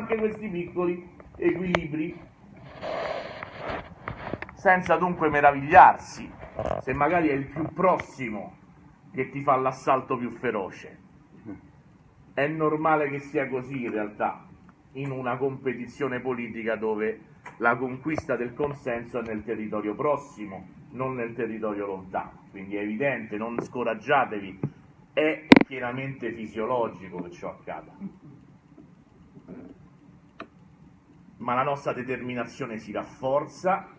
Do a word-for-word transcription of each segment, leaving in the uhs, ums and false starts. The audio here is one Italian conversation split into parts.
anche questi piccoli equilibri, senza dunque meravigliarsi se magari è il più prossimo che ti fa l'assalto più feroce. È normale che sia così in realtà, in una competizione politica dove la conquista del consenso è nel territorio prossimo, non nel territorio lontano. Quindi è evidente, non scoraggiatevi, è chiaramente fisiologico che ciò accada. Ma la nostra determinazione si rafforza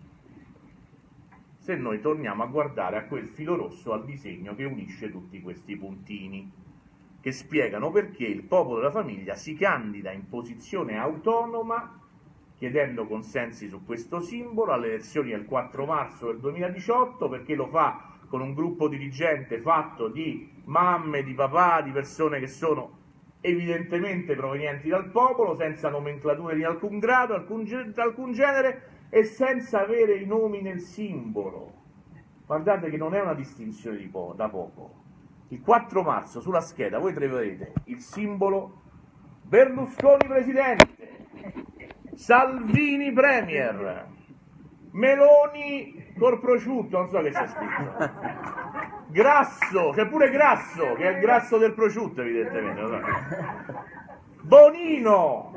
se noi torniamo a guardare a quel filo rosso, al disegno che unisce tutti questi puntini, che spiegano perché il Popolo della Famiglia si candida in posizione autonoma, chiedendo consensi su questo simbolo alle elezioni del quattro marzo del duemiladiciotto, perché lo fa con un gruppo dirigente fatto di mamme, di papà, di persone che sono evidentemente provenienti dal popolo, senza nomenclature di alcun grado, alcun, alcun genere, e senza avere i nomi nel simbolo. Guardate che non è una distinzione di po- da poco. Il quattro marzo sulla scheda voi troverete il simbolo Berlusconi presidente, Salvini premier, Meloni col prosciutto, non so che c'è scritto, Grasso, c'è pure Grasso, che è il grasso del prosciutto evidentemente, non so. Bonino,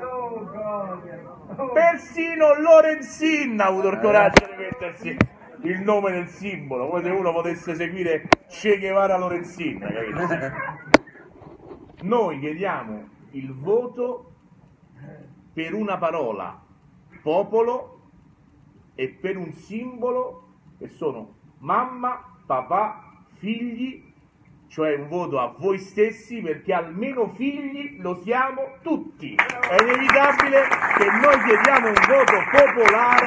persino Lorenzin ha avuto il coraggio di mettersi il nome del simbolo, come se uno potesse seguire Che Guevara Lorenzin, capito? Noi chiediamo il voto per una parola, popolo, e per un simbolo che sono mamma, papà, figli, cioè un voto a voi stessi, perché almeno figli lo siamo tutti. È inevitabile che noi chiediamo un voto popolare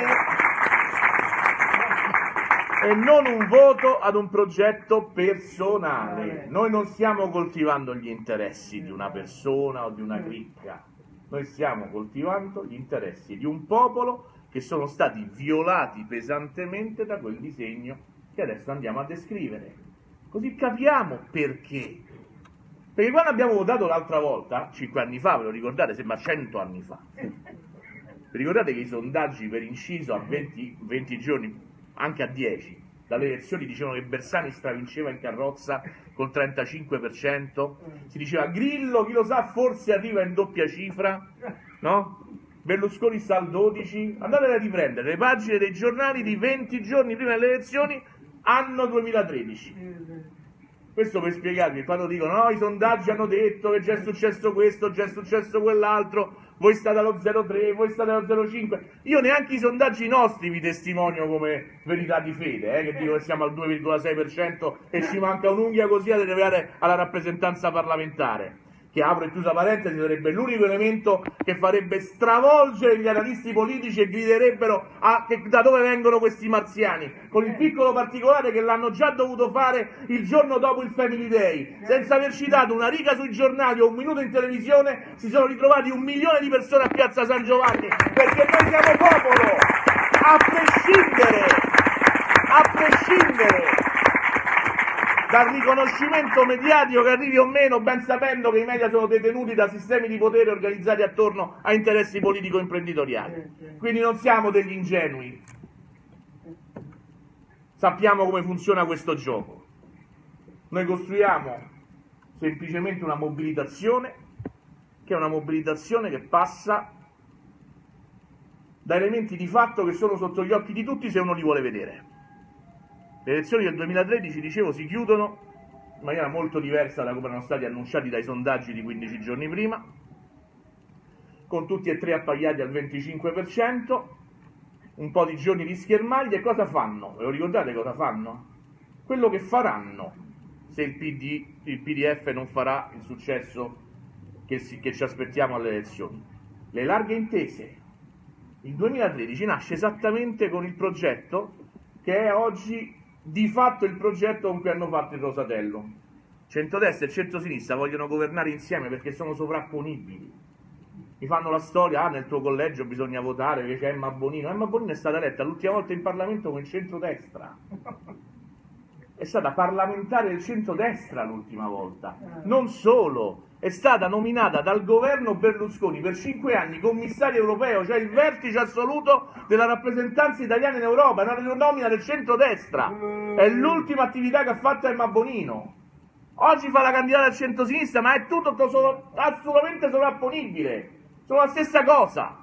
e non un voto ad un progetto personale. Noi non stiamo coltivando gli interessi di una persona o di una cricca, noi stiamo coltivando gli interessi di un popolo che sono stati violati pesantemente da quel disegno che adesso andiamo a descrivere. Così capiamo perché. Perché quando abbiamo votato l'altra volta, cinque anni fa, ve lo ricordate, sembra cento anni fa, vi ricordate che i sondaggi per inciso a venti, venti giorni, anche a dieci, dalle elezioni dicevano che Bersani stravinceva in carrozza col trentacinque per cento, si diceva Grillo, chi lo sa, forse arriva in doppia cifra, no? Berlusconi sta al dodici, andate a riprendere le pagine dei giornali di venti giorni prima delle elezioni, anno duemilatredici. Questo per spiegarvi, quando dicono no, i sondaggi hanno detto che già è successo questo, già è successo quell'altro, voi state allo zero virgola tre, voi state allo zero virgola cinque, io neanche i sondaggi nostri vi testimonio come verità di fede, eh, che dico che siamo al due virgola sei per cento e ci manca un'unghia così ad arrivare alla rappresentanza parlamentare, che apro e chiusa parentesi sarebbe l'unico elemento che farebbe stravolgere gli analisti politici e griderebbero a, che, da dove vengono questi marziani, con il piccolo particolare che l'hanno già dovuto fare il giorno dopo il Family Day, senza averci dato una riga sui giornali o un minuto in televisione, si sono ritrovati un milione di persone a Piazza San Giovanni, perché noi siamo popolo, a prescindere, a prescindere dal riconoscimento mediatico che arrivi o meno, ben sapendo che i media sono detenuti da sistemi di potere organizzati attorno a interessi politico-imprenditoriali. Quindi non siamo degli ingenui, sappiamo come funziona questo gioco. Noi costruiamo semplicemente una mobilitazione, che è una mobilitazione che passa da elementi di fatto che sono sotto gli occhi di tutti se uno li vuole vedere. Le elezioni del duemilatredici, dicevo, si chiudono in maniera molto diversa da come erano stati annunciati dai sondaggi di quindici giorni prima, con tutti e tre appagati al venticinque per cento, un po' di giorni di schermaglie. E cosa fanno? Ve lo ricordate cosa fanno? Quello che faranno se il P D, il P D F non farà il successo che, si, che ci aspettiamo alle elezioni. Le larghe intese. Il duemilatredici nasce esattamente con il progetto che è oggi di fatto il progetto con cui hanno fatto il Rosatello. Centrodestra e centrosinistra vogliono governare insieme perché sono sovrapponibili. Mi fanno la storia, ah, nel tuo collegio bisogna votare perché c'è Emma Bonino. Emma Bonino è stata eletta l'ultima volta in Parlamento con il centrodestra. È stata parlamentare del centrodestra l'ultima volta. Non solo, è stata nominata dal governo Berlusconi per cinque anni commissario europeo, cioè il vertice assoluto della rappresentanza italiana in Europa, è una nomina del centrodestra, è l'ultima attività che ha fatto Emma Bonino. Oggi fa la candidata al centrosinistra, ma è tutto solo, assolutamente sovrapponibile, sono la stessa cosa.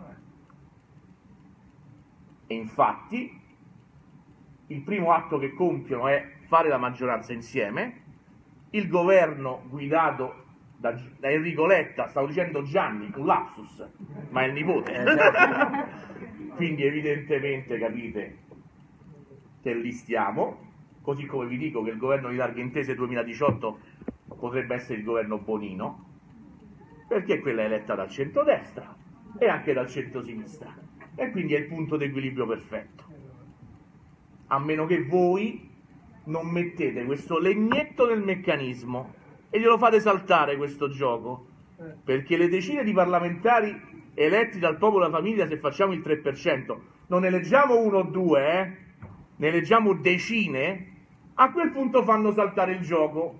E infatti il primo atto che compiono è fare la maggioranza insieme, il governo guidato da, da Enrico Letta, stavo dicendo Gianni, un lapsus, ma è il nipote, quindi evidentemente capite che lì stiamo. Così come vi dico che il governo di larghe intese duemiladiciotto potrebbe essere il governo Bonino, perché quella è eletta dal centrodestra e anche dal centrosinistra, e quindi è il punto d'equilibrio perfetto. A meno che voi non mettete questo legnetto nel meccanismo e glielo fate saltare questo gioco, perché le decine di parlamentari eletti dal popolo della famiglia, se facciamo il tre per cento, non ne eleggiamo uno o due, eh? ne eleggiamo decine, a quel punto fanno saltare il gioco.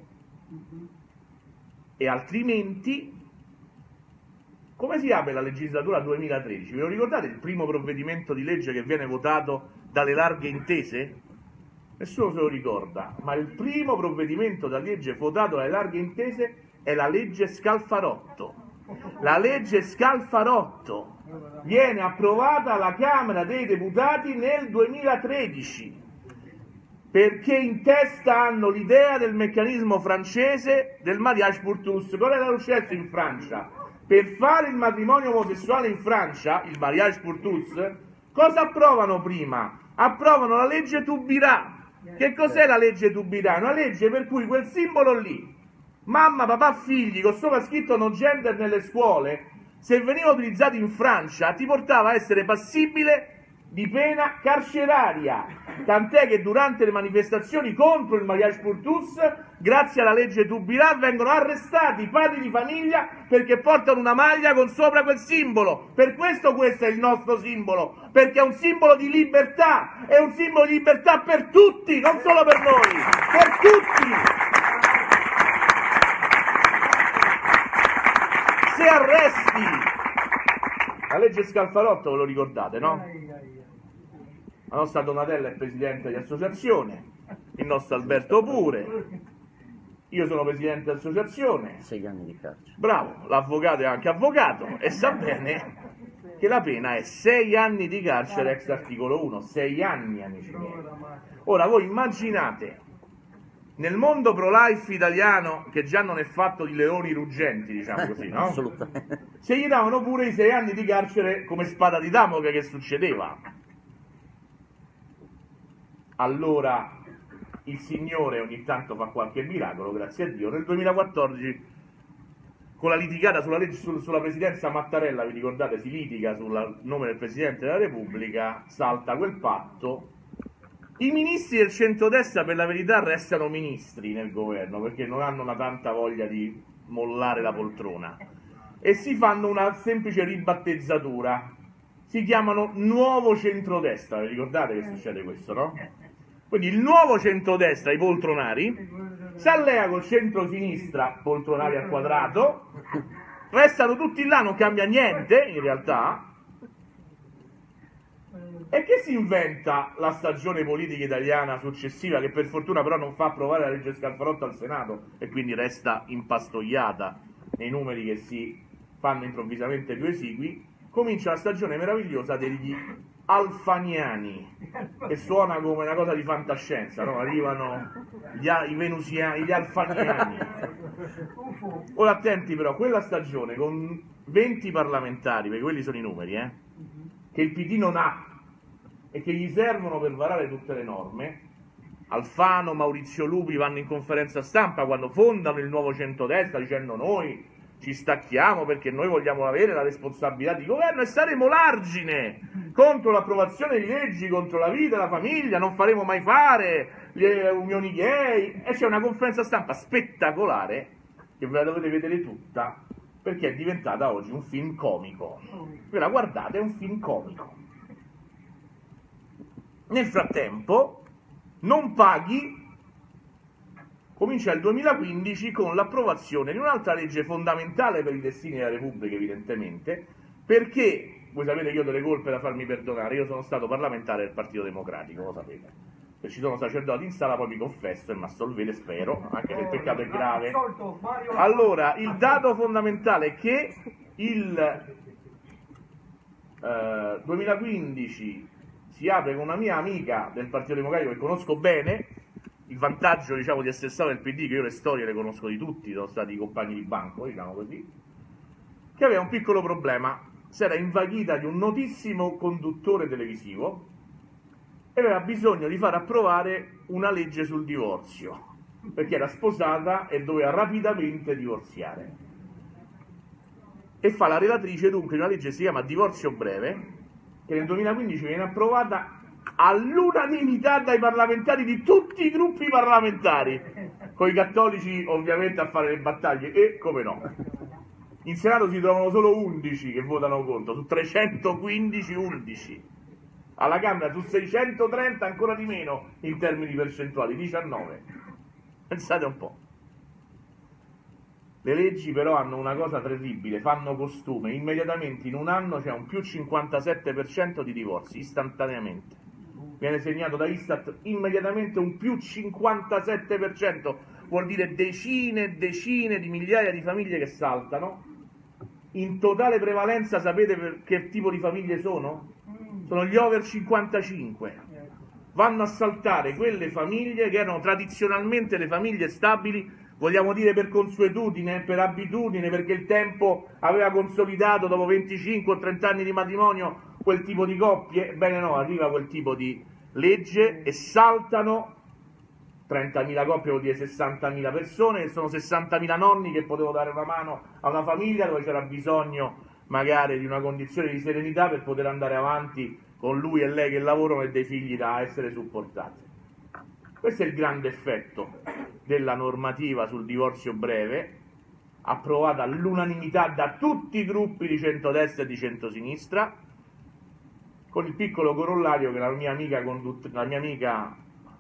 E altrimenti, come si apre la legislatura duemilatredici? Ve lo ricordate il primo provvedimento di legge che viene votato dalle larghe intese? Nessuno se lo ricorda, ma il primo provvedimento da legge votato dalle larghe intese è la legge Scalfarotto. La legge Scalfarotto viene approvata alla Camera dei Deputati nel duemilatredici, perché in testa hanno l'idea del meccanismo francese del mariage pour tous. Cosa era successo in Francia? Per fare il matrimonio omosessuale in Francia, il mariage pour tous, cosa approvano prima? Approvano la legge Taubira. Che cos'è la legge Taubira? Una legge per cui quel simbolo lì, mamma, papà, figli, con sopra scritto no gender nelle scuole, se veniva utilizzato in Francia ti portava a essere passibile di pena carceraria, tant'è che durante le manifestazioni contro il mariage pour tous, grazie alla legge Taubira, vengono arrestati i padri di famiglia perché portano una maglia con sopra quel simbolo. Per questo questo è il nostro simbolo, perché è un simbolo di libertà, è un simbolo di libertà per tutti, non solo per noi, per tutti. Se arresti la legge Scalfarotto, ve lo ricordate, no? La nostra Donatella è presidente di associazione, il nostro Alberto pure, io sono presidente di associazione. Sei anni di carcere. Bravo, l'avvocato è anche avvocato e sa bene che la pena è sei anni di carcere ex articolo uno, sei anni, amici miei. Ora voi immaginate, nel mondo pro-life italiano, che già non è fatto di leoni ruggenti, diciamo così, no? Assolutamente. Se gli davano pure i sei anni di carcere come spada di Damocle, che succedeva? Allora il Signore ogni tanto fa qualche miracolo, grazie a Dio. Nel duemilaquattordici, con la litigata sulla, legge, su, sulla presidenza Mattarella, vi ricordate, si litiga sul nome del Presidente della Repubblica, salta quel patto. I ministri del centrodestra, per la verità, restano ministri nel governo, perché non hanno una tanta voglia di mollare la poltrona, e si fanno una semplice ribattezzatura, si chiamano Nuovo Centrodestra. Vi ricordate che succede questo, no? Quindi il Nuovo Centrodestra, i poltronari, si allea col centro-sinistra, poltronari al quadrato, restano tutti là, non cambia niente in realtà. E che si inventa la stagione politica italiana successiva, che per fortuna però non fa approvare la legge Scalfarotto al Senato e quindi resta impastoiata nei numeri che si fanno improvvisamente più esigui? Comincia la stagione meravigliosa degli alfaniani, che suona come una cosa di fantascienza, no? Arrivano gli, i venusiani, gli alfaniani. Ora attenti però, quella stagione con venti parlamentari, perché quelli sono i numeri, eh, che il P D non ha e che gli servono per varare tutte le norme. Alfano, Maurizio Lupi vanno in conferenza stampa quando fondano il Nuovo Centrodestra dicendo noi ci stacchiamo perché noi vogliamo avere la responsabilità di governo e saremo l'argine contro l'approvazione di leggi contro la vita, la famiglia, non faremo mai fare le unioni gay. E c'è una conferenza stampa spettacolare che ve la dovete vedere tutta, perché è diventata oggi un film comico. Ve la guardate, è un film comico. Nel frattempo non paghi comincia il duemilaquindici con l'approvazione di un'altra legge fondamentale per i destini della Repubblica, evidentemente, perché, voi sapete che io ho delle colpe da farmi perdonare, io sono stato parlamentare del Partito Democratico, lo sapete. Se ci sono sacerdoti in sala poi mi confesso e mi assolvete, spero, anche se il peccato è grave. Allora, il dato fondamentale è che il eh, duemilaquindici si apre con una mia amica del Partito Democratico che conosco bene, il vantaggio, diciamo, di essere stato nel P D, che io le storie le conosco di tutti, sono stati compagni di banco, diciamo così, che aveva un piccolo problema, si era invaghita di un notissimo conduttore televisivo e aveva bisogno di far approvare una legge sul divorzio, perché era sposata e doveva rapidamente divorziare. E fa la relatrice dunque una legge che si chiama divorzio breve, che nel duemilaquindici viene approvata all'unanimità dai parlamentari di tutti i gruppi parlamentari, con i cattolici ovviamente a fare le battaglie, e come no. In Senato si trovano solo undici che votano contro, su trecentoquindici undici. Alla Camera su seicentotrenta ancora di meno in termini percentuali, diciannove. Pensate un po'. Le leggi però hanno una cosa terribile, fanno costume, immediatamente in un anno c'è un più cinquantasette per cento di divorzi, istantaneamente. Viene segnato da Istat immediatamente un più cinquantasette per cento, vuol dire decine e decine di migliaia di famiglie che saltano. In totale prevalenza sapete per che tipo di famiglie sono? Sono gli over cinquantacinque. Vanno a saltare quelle famiglie che erano tradizionalmente le famiglie stabili, vogliamo dire per consuetudine, per abitudine, perché il tempo aveva consolidato dopo venticinque o trenta anni di matrimonio quel tipo di coppie. Ebbene no, arriva quel tipo di legge e saltano trentamila coppie, vuol dire sessantamila persone, che sono sessantamila nonni che potevano dare una mano a una famiglia dove c'era bisogno magari di una condizione di serenità per poter andare avanti con lui e lei che lavorano e dei figli da essere supportati. Questo è il grande effetto della normativa sul divorzio breve, approvata all'unanimità da tutti i gruppi di centrodestra e di centrosinistra, con il piccolo corollario che la mia amica, condutt- la mia amica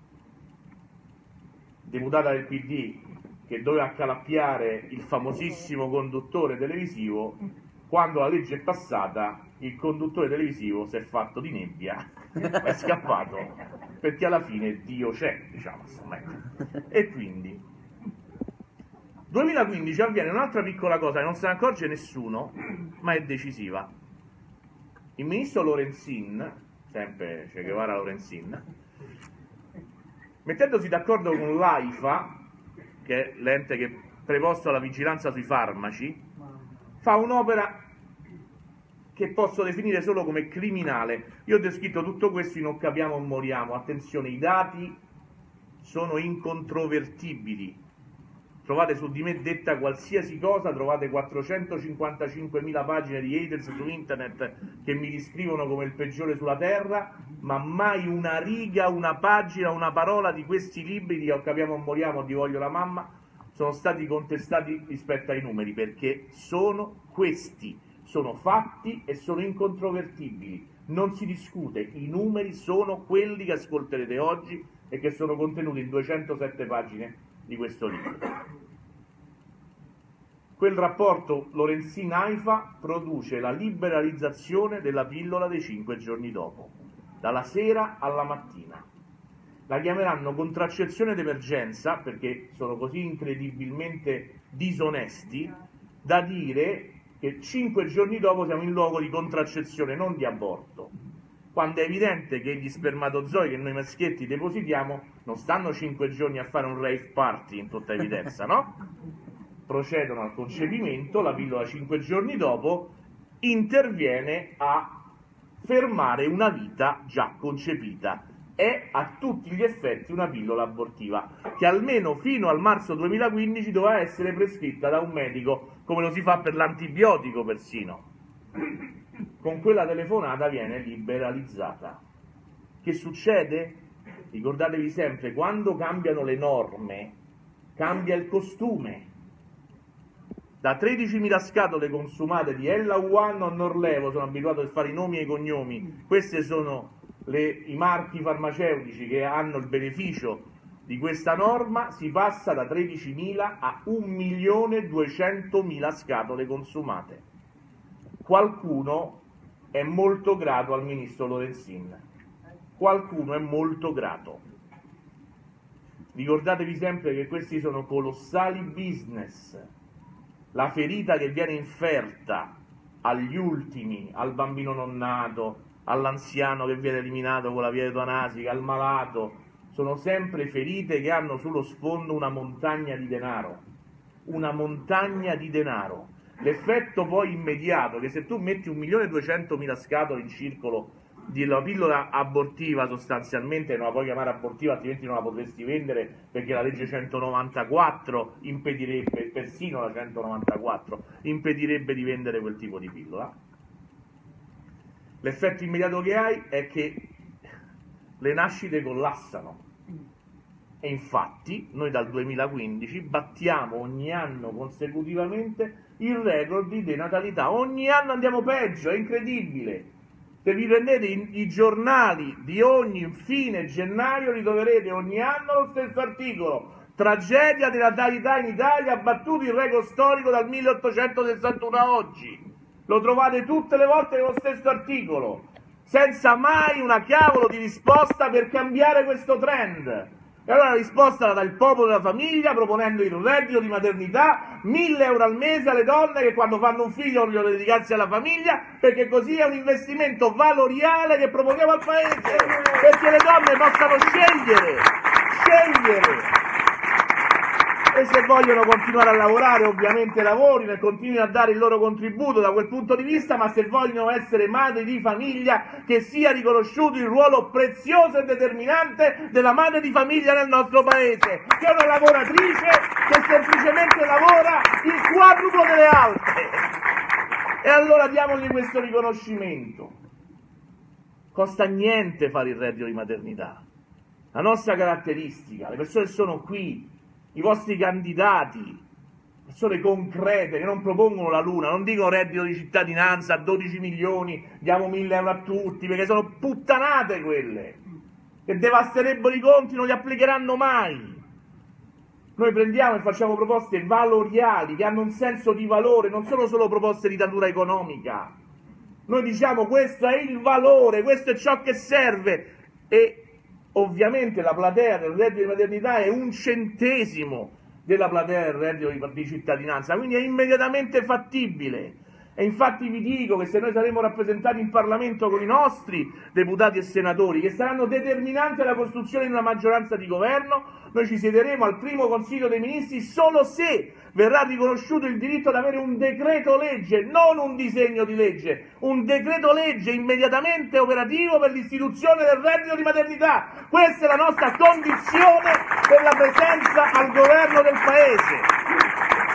deputata del P D, che doveva accalappiare il famosissimo conduttore televisivo, quando la legge è passata il conduttore televisivo si è fatto di nebbia, è scappato, perché alla fine Dio c'è, diciamo. E quindi duemilaquindici avviene un'altra piccola cosa che non se ne accorge nessuno, ma è decisiva. Il ministro Lorenzin, sempre Che Guevara Lorenzin, mettendosi d'accordo con l'AIFA, che è l'ente che è preposto alla vigilanza sui farmaci, fa un'opera che posso definire solo come criminale. Io ho descritto tutto questo in Non capiamo o moriamo. Attenzione, i dati sono incontrovertibili. Trovate su di me detta qualsiasi cosa, trovate quattrocentocinquantacinquemila pagine di haters su internet che mi descrivono come il peggiore sulla terra, ma mai una riga, una pagina, una parola di questi libri di Non capiamo o moriamo, di Voglio la mamma, sono stati contestati rispetto ai numeri, perché sono questi, sono fatti e sono incontrovertibili, non si discute, i numeri sono quelli che ascolterete oggi e che sono contenuti in duecentosette pagine di questo libro. Quel rapporto Lorenzin-AIFA produce la liberalizzazione della pillola dei cinque giorni dopo, dalla sera alla mattina. La chiameranno contraccezione d'emergenza perché sono così incredibilmente disonesti da dire che cinque giorni dopo siamo in luogo di contraccezione, non di aborto, quando è evidente che gli spermatozoi che noi maschietti depositiamo non stanno cinque giorni a fare un rave party, in tutta evidenza, no? Procedono al concepimento, la pillola cinque giorni dopo interviene a fermare una vita già concepita. È a tutti gli effetti una pillola abortiva, che almeno fino al marzo duemilaquindici doveva essere prescritta da un medico, come lo si fa per l'antibiotico persino. Con quella telefonata viene liberalizzata. Che succede? Ricordatevi sempre, quando cambiano le norme, cambia il costume. Da tredicimila scatole consumate di Ella One o Norlevo, sono abituato a fare i nomi e i cognomi, questi sono le, i marchi farmaceutici che hanno il beneficio di questa norma si passa da tredicimila a un milione duecentomila scatole consumate. Qualcuno è molto grato al ministro Lorenzin, qualcuno è molto grato. Ricordatevi sempre che questi sono colossali business. La ferita che viene inferta agli ultimi, al bambino non nato, all'anziano che viene eliminato con la via eutanasica, al malato, sono sempre ferite che hanno sullo sfondo una montagna di denaro, una montagna di denaro. L'effetto poi immediato, che se tu metti un milione e duecentomila scatole in circolo di la pillola abortiva, sostanzialmente non la puoi chiamare abortiva, altrimenti non la potresti vendere, perché la legge centonovantaquattro impedirebbe, persino la centonovantaquattro, impedirebbe di vendere quel tipo di pillola. L'effetto immediato che hai è che le nascite collassano. E infatti noi dal duemilaquindici battiamo ogni anno consecutivamente il record di denatalità. Ogni anno andiamo peggio, è incredibile. Se vi prendete i, i giornali di ogni fine gennaio ritroverete ogni anno lo stesso articolo. Tragedia della natalità in Italia, ha battuto il record storico dal milleottocentosessantuno a oggi. Lo trovate tutte le volte nello stesso articolo, senza mai una cavolo di risposta per cambiare questo trend. E allora la risposta la dà il popolo della famiglia, proponendo il reddito di maternità, mille euro al mese alle donne che quando fanno un figlio vogliono dedicarsi alla famiglia, perché così è un investimento valoriale che proponiamo al Paese, perché le donne possano scegliere, scegliere. E se vogliono continuare a lavorare, ovviamente lavorino e continuino a dare il loro contributo da quel punto di vista, ma se vogliono essere madri di famiglia, che sia riconosciuto il ruolo prezioso e determinante della madre di famiglia nel nostro Paese, che è una lavoratrice che semplicemente lavora il quadruplo delle altre. E allora diamogli questo riconoscimento. Costa niente fare il reddito di maternità. La nostra caratteristica, le persone sono qui, i vostri candidati, persone concrete che non propongono la luna, non dicono reddito di cittadinanza a dodici milioni, diamo mille euro a tutti, perché sono puttanate quelle, che devasterebbero i conti, non li applicheranno mai. Noi prendiamo e facciamo proposte valoriali, che hanno un senso di valore, non sono solo proposte di natura economica. Noi diciamo questo è il valore, questo è ciò che serve, e ovviamente la platea del reddito di maternità è un centesimo della platea del reddito di cittadinanza, quindi è immediatamente fattibile. E infatti vi dico che se noi saremo rappresentati in Parlamento con i nostri deputati e senatori, che saranno determinanti alla costruzione di una maggioranza di governo, noi ci siederemo al primo Consiglio dei Ministri solo se verrà riconosciuto il diritto ad avere un decreto legge, non un disegno di legge, un decreto legge immediatamente operativo per l'istituzione del reddito di maternità. Questa è la nostra condizione per la presenza al governo del Paese.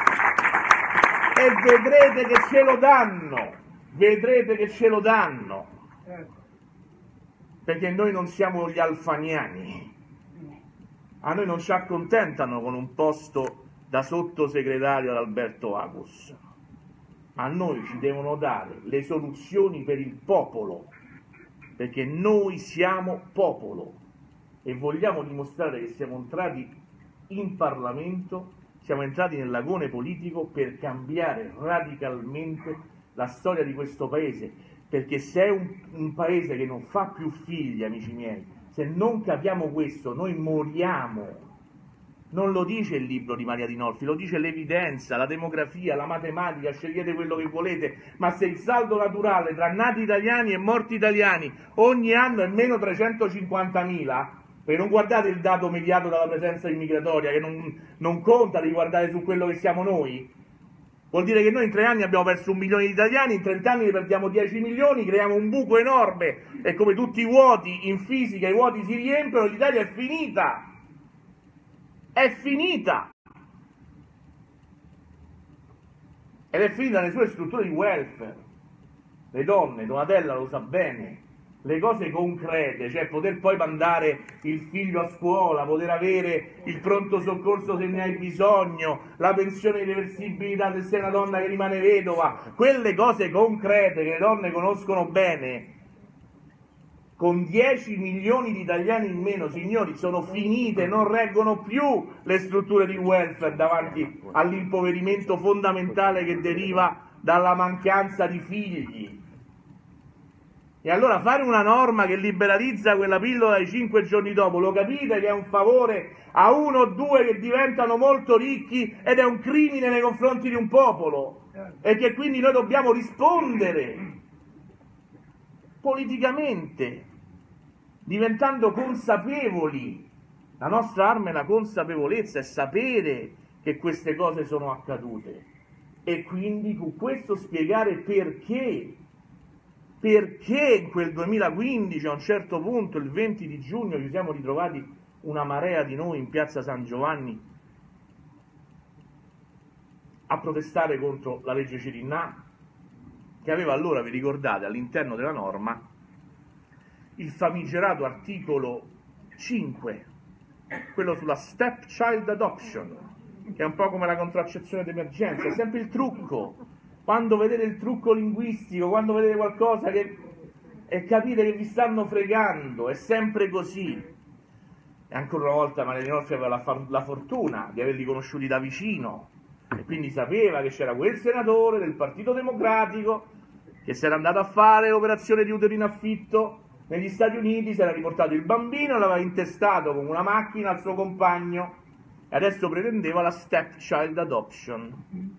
E vedrete che ce lo danno, vedrete che ce lo danno, perché noi non siamo gli alfaniani, a noi non ci accontentano con un posto da sottosegretario ad Alberto Agus, a noi ci devono dare le soluzioni per il popolo, perché noi siamo popolo e vogliamo dimostrare che siamo entrati in Parlamento, siamo entrati nell'agone politico per cambiare radicalmente la storia di questo Paese, perché se è un, un Paese che non fa più figli, amici miei, se non capiamo questo noi moriamo. Non lo dice il libro di Maria Dinolfi, lo dice l'evidenza, la demografia, la matematica, scegliete quello che volete, ma se il saldo naturale tra nati italiani e morti italiani ogni anno è meno trecentocinquantamila, perché non guardate il dato mediato dalla presenza immigratoria, che non, non conta, devi guardare su quello che siamo noi. Vuol dire che noi in tre anni abbiamo perso un milione di italiani, in trent'anni ne perdiamo dieci milioni, creiamo un buco enorme, e come tutti i vuoti in fisica i vuoti si riempiono, l'Italia è finita. È finita. Ed è finita nelle sue strutture di welfare. Le donne, Donatella lo sa bene, le cose concrete, cioè poter poi mandare il figlio a scuola, poter avere il pronto soccorso se ne hai bisogno, la pensione di reversibilità se sei una donna che rimane vedova, quelle cose concrete che le donne conoscono bene, con dieci milioni di italiani in meno, signori, sono finite, non reggono più le strutture di welfare davanti all'impoverimento fondamentale che deriva dalla mancanza di figli. E allora fare una norma che liberalizza quella pillola di cinque giorni dopo, lo capite che è un favore a uno o due che diventano molto ricchi ed è un crimine nei confronti di un popolo, e che quindi noi dobbiamo rispondere politicamente, diventando consapevoli. La nostra arma è la consapevolezza, è sapere che queste cose sono accadute, e quindi con questo spiegare perché. Perché in quel duemilaquindici, a un certo punto, il venti di giugno, ci siamo ritrovati una marea di noi in piazza San Giovanni a protestare contro la legge Cirinnà, che aveva allora, vi ricordate, all'interno della norma il famigerato articolo cinque, quello sulla stepchild adoption, che è un po' come la contraccezione d'emergenza, è sempre il trucco. Quando vedete il trucco linguistico, quando vedete qualcosa che e capite che vi stanno fregando, è sempre così. E ancora una volta Maria Rinolfi aveva la, la fortuna di averli conosciuti da vicino, e quindi sapeva che c'era quel senatore del Partito Democratico che si era andato a fare l'operazione di utero in affitto negli Stati Uniti, si era riportato il bambino, l'aveva intestato con una macchina al suo compagno e adesso pretendeva la stepchild adoption.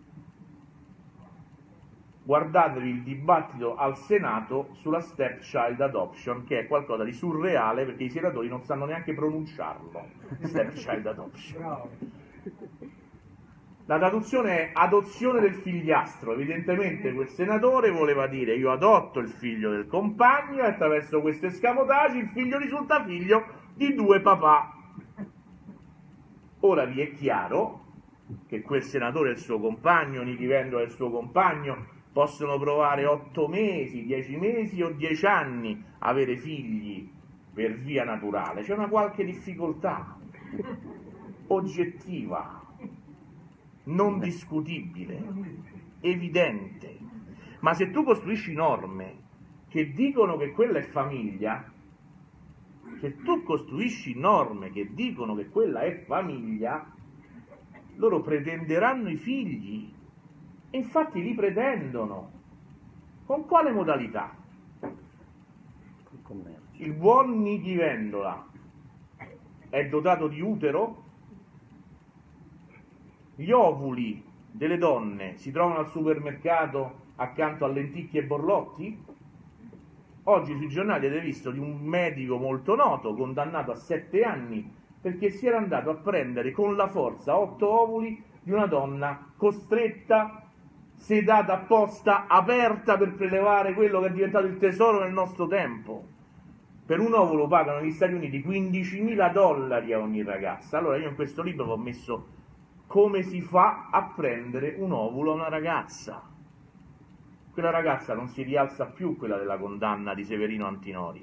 Guardatevi il dibattito al Senato sulla stepchild adoption, che è qualcosa di surreale perché i senatori non sanno neanche pronunciarlo. Stepchild adoption. La traduzione è adozione del figliastro. Evidentemente quel senatore voleva dire: io adotto il figlio del compagno e attraverso questo escamotage il figlio risulta figlio di due papà. Ora vi è chiaro che quel senatore e il suo compagno, Nichi Vendola e il suo compagno, possono provare otto mesi, dieci mesi o dieci anni a avere figli per via naturale. C'è una qualche difficoltà oggettiva, non discutibile, evidente. Ma se tu costruisci norme che dicono che quella è famiglia, se tu costruisci norme che dicono che quella è famiglia, loro pretenderanno i figli. Infatti li pretendono. Con quale modalità? Il buon Nichi Vendola è dotato di utero? Gli ovuli delle donne si trovano al supermercato accanto a lenticchie e borlotti? Oggi sui giornali avete visto di un medico molto noto condannato a sette anni perché si era andato a prendere con la forza otto ovuli di una donna costretta, sedata apposta, aperta per prelevare quello che è diventato il tesoro nel nostro tempo. Per un ovulo pagano negli Stati Uniti quindicimila dollari a ogni ragazza. Allora io in questo libro ho messo come si fa a prendere un ovulo a una ragazza. Quella ragazza non si rialza più, quella della condanna di Severino Antinori,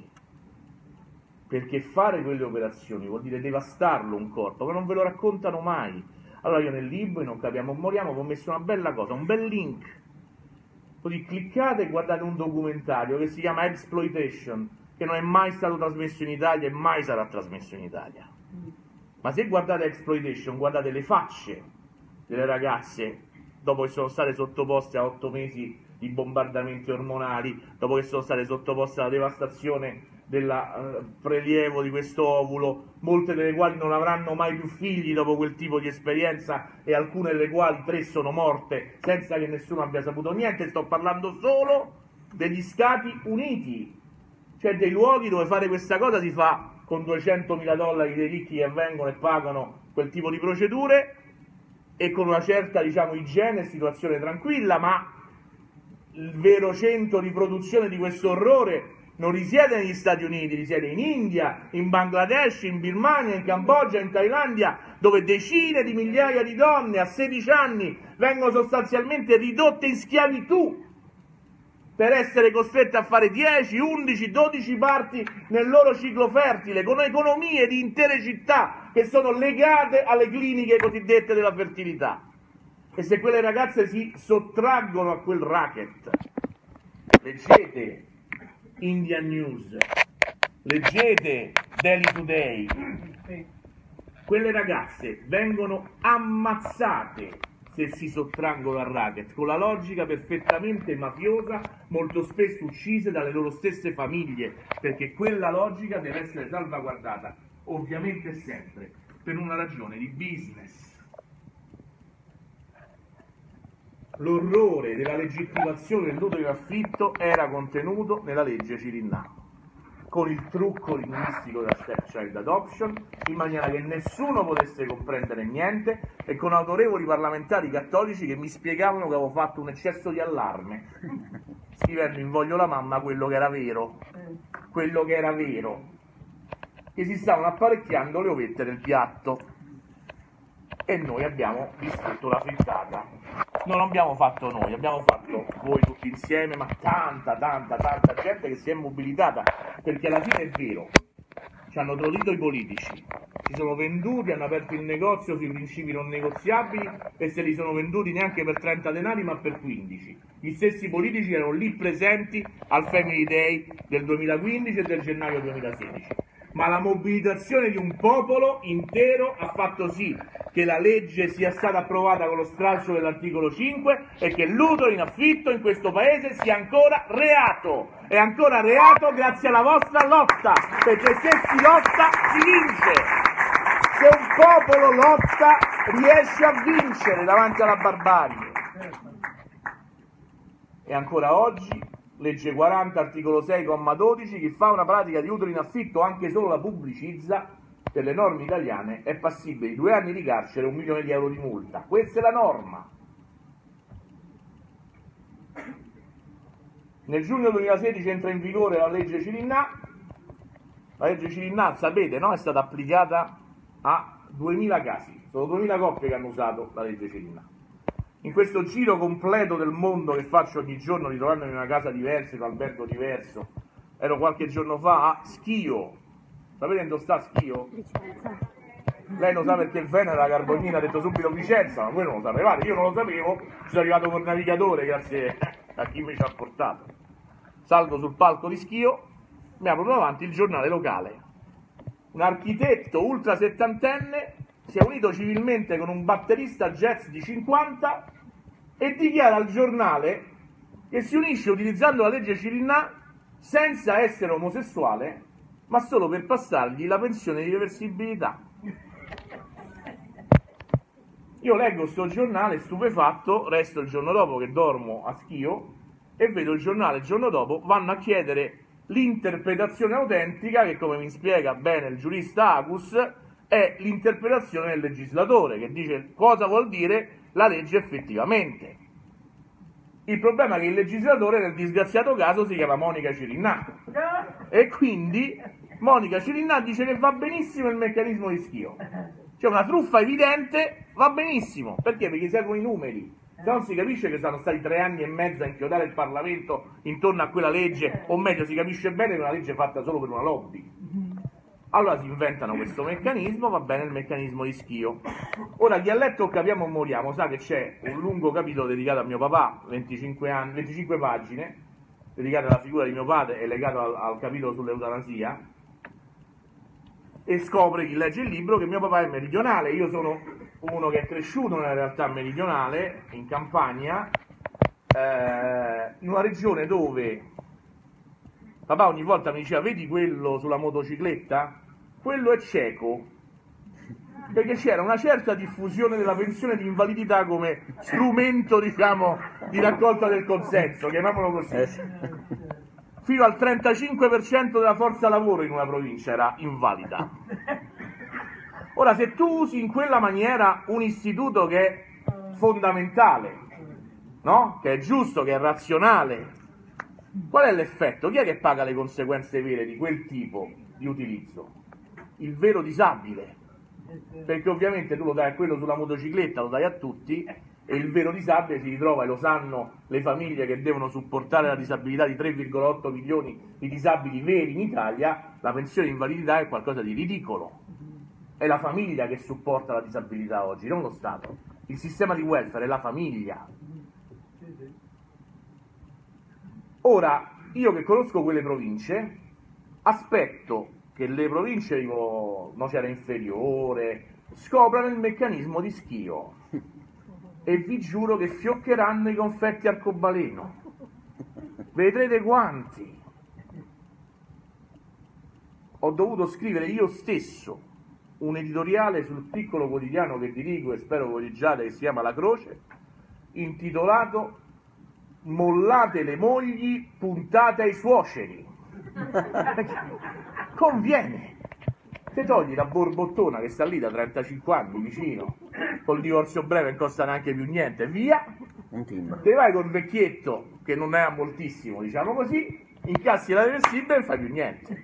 perché fare quelle operazioni vuol dire devastarlo un corpo, ma non ve lo raccontano mai. Allora io nel libro, in Non capiamo moriamo, vi ho messo una bella cosa, un bel link, così cliccate e guardate un documentario che si chiama Exploitation, che non è mai stato trasmesso in Italia e mai sarà trasmesso in Italia. Ma se guardate Exploitation, guardate le facce delle ragazze dopo che sono state sottoposte a otto mesi di bombardamenti ormonali, dopo che sono state sottoposte alla devastazione del uh, prelievo di questo ovulo, molte delle quali non avranno mai più figli dopo quel tipo di esperienza e alcune delle quali, tre, sono morte senza che nessuno abbia saputo niente. Sto parlando solo degli Stati Uniti, cioè dei luoghi dove fare questa cosa si fa con duecentomila dollari dei ricchi che vengono e pagano quel tipo di procedure e con una certa, diciamo, igiene e situazione tranquilla, ma il vero centro di produzione di questo orrore non risiede negli Stati Uniti, risiede in India, in Bangladesh, in Birmania, in Cambogia, in Thailandia, dove decine di migliaia di donne a sedici anni vengono sostanzialmente ridotte in schiavitù per essere costrette a fare dieci, undici, dodici parti nel loro ciclo fertile, con economie di intere città che sono legate alle cliniche cosiddette della fertilità. E se quelle ragazze si sottraggono a quel racket, leggete Indian News, leggete Daily Today, quelle ragazze vengono ammazzate se si sottraggono al racket, con la logica perfettamente mafiosa, molto spesso uccise dalle loro stesse famiglie, perché quella logica deve essere salvaguardata, ovviamente sempre, per una ragione di business. L'orrore della legittimazione del mutuo in affitto era contenuto nella legge Cirinnà, con il trucco linguistico della step child adoption, in maniera che nessuno potesse comprendere niente, e con autorevoli parlamentari cattolici che mi spiegavano che avevo fatto un eccesso di allarme, scrivendo in Voglio la mamma quello che era vero, quello che era vero, che si stavano apparecchiando le ovette del piatto, e noi abbiamo distrutto la frittata. Non abbiamo fatto noi, abbiamo fatto voi tutti insieme, ma tanta, tanta, tanta gente che si è mobilitata, perché alla fine è vero, ci hanno tradito i politici, si sono venduti, hanno aperto il negozio sui principi non negoziabili e se li sono venduti neanche per trenta denari ma per quindici. Gli stessi politici erano lì presenti al Family Day del duemilaquindici e del gennaio duemilasedici. Ma la mobilitazione di un popolo intero ha fatto sì che la legge sia stata approvata con lo stralcio dell'articolo cinque e che l'utero in affitto in questo paese sia ancora reato. È ancora reato grazie alla vostra lotta, perché se si lotta si vince. Se un popolo lotta riesce a vincere davanti alla barbarie. E ancora oggi, legge quaranta, articolo sei, comma dodici, chi fa una pratica di utero in affitto, anche solo la pubblicizza, per le norme italiane è passibile di due anni di carcere e un milione di euro di multa. Questa è la norma. Nel giugno duemilasedici entra in vigore la legge Cirinnà. La legge Cirinnà, sapete, no? È stata applicata a duemila casi. Sono duemila coppie che hanno usato la legge Cirinnà. In questo giro completo del mondo che faccio ogni giorno, ritrovandomi in una casa diversa, in un albergo diverso, ero qualche giorno fa a Schio. Sapete dove sta Schio? Vicenza. Lei lo sa perché Venere, la Carbonina, ha detto subito Vicenza, ma voi non lo sapevate, io non lo sapevo, ci sono arrivato col navigatore grazie a chi mi ci ha portato. Salgo sul palco di Schio, mi apro davanti il giornale locale. Un architetto ultra settantenne si è unito civilmente con un batterista jazz di cinquanta e dichiara al giornale che si unisce utilizzando la legge Cirinnà senza essere omosessuale, ma solo per passargli la pensione di reversibilità. Io leggo sto giornale stupefatto, resto il giorno dopo che dormo a Schio e vedo il giornale il giorno dopo, vanno a chiedere l'interpretazione autentica che, come mi spiega bene il giurista Acus, è l'interpretazione del legislatore, che dice cosa vuol dire la legge effettivamente. Il problema è che il legislatore nel disgraziato caso si chiama Monica Cirinnà e quindi Monica Cirinnà dice che va benissimo il meccanismo di Schio. C'è una truffa evidente, va benissimo. Perché? Perché servono i numeri. Se non si capisce che sono stati tre anni e mezzo a inchiodare il Parlamento intorno a quella legge, o meglio si capisce bene che è una legge fatta solo per una lobby. Allora si inventano questo meccanismo, va bene il meccanismo di Schio. Ora chi ha letto Capiamo o Moriamo sa che c'è un lungo capitolo dedicato a mio papà, venticinque, anni, venticinque pagine, dedicato alla figura di mio padre e legato al, al capitolo sull'eutanasia, e scopre chi legge il libro che mio papà è meridionale. Io sono uno che è cresciuto nella realtà meridionale, in Campania, eh, in una regione dove papà ogni volta mi diceva vedi quello sulla motocicletta? Quello è cieco, perché c'era una certa diffusione della pensione di invalidità come strumento, diciamo, di raccolta del consenso, chiamiamolo così. Fino al trentacinque per cento della forza lavoro in una provincia era invalida. Ora, se tu usi in quella maniera un istituto che è fondamentale, no? Che è giusto, che è razionale, qual è l'effetto? Chi è che paga le conseguenze vere di quel tipo di utilizzo? Il vero disabile, perché ovviamente tu lo dai a quello sulla motocicletta, lo dai a tutti, e il vero disabile si ritrova, e lo sanno le famiglie che devono supportare la disabilità di tre virgola otto milioni di disabili veri in Italia. La pensione di invalidità è qualcosa di ridicolo, è la famiglia che supporta la disabilità oggi, non lo Stato. Il sistema di welfare è la famiglia. Ora, io che conosco quelle province, aspetto che le province tipo Nocera Inferiore scoprano il meccanismo di Schio e vi giuro che fioccheranno i confetti arcobaleno. Vedrete quanti. Ho dovuto scrivere io stesso un editoriale sul piccolo quotidiano che dirigo e spero voi leggiate, che si chiama La Croce, intitolato "Mollate le mogli, puntate ai suoceri". Conviene. Te togli la borbottona che sta lì da trentacinque anni vicino, col divorzio breve non costa neanche più niente, via. Te vai col vecchietto che non ne ha moltissimo, diciamo così, incassi la reversibile e non fai più niente.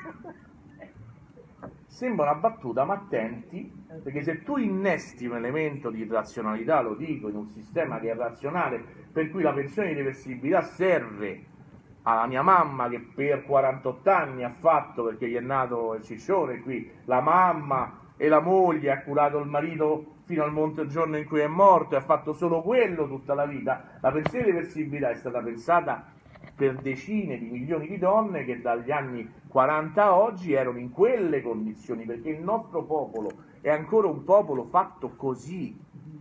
Sembra una battuta, ma attenti, perché se tu innesti un elemento di razionalità, lo dico, in un sistema che è razionale, per cui la pensione di reversibilità serve alla mia mamma che per quarantotto anni ha fatto, perché gli è nato il ciccione qui, la mamma e la moglie, ha curato il marito fino al monte il giorno in cui è morto e ha fatto solo quello tutta la vita. La pensione di reversibilità è stata pensata per decine di milioni di donne che dagli anni quaranta a oggi erano in quelle condizioni, perché il nostro popolo è ancora un popolo fatto così,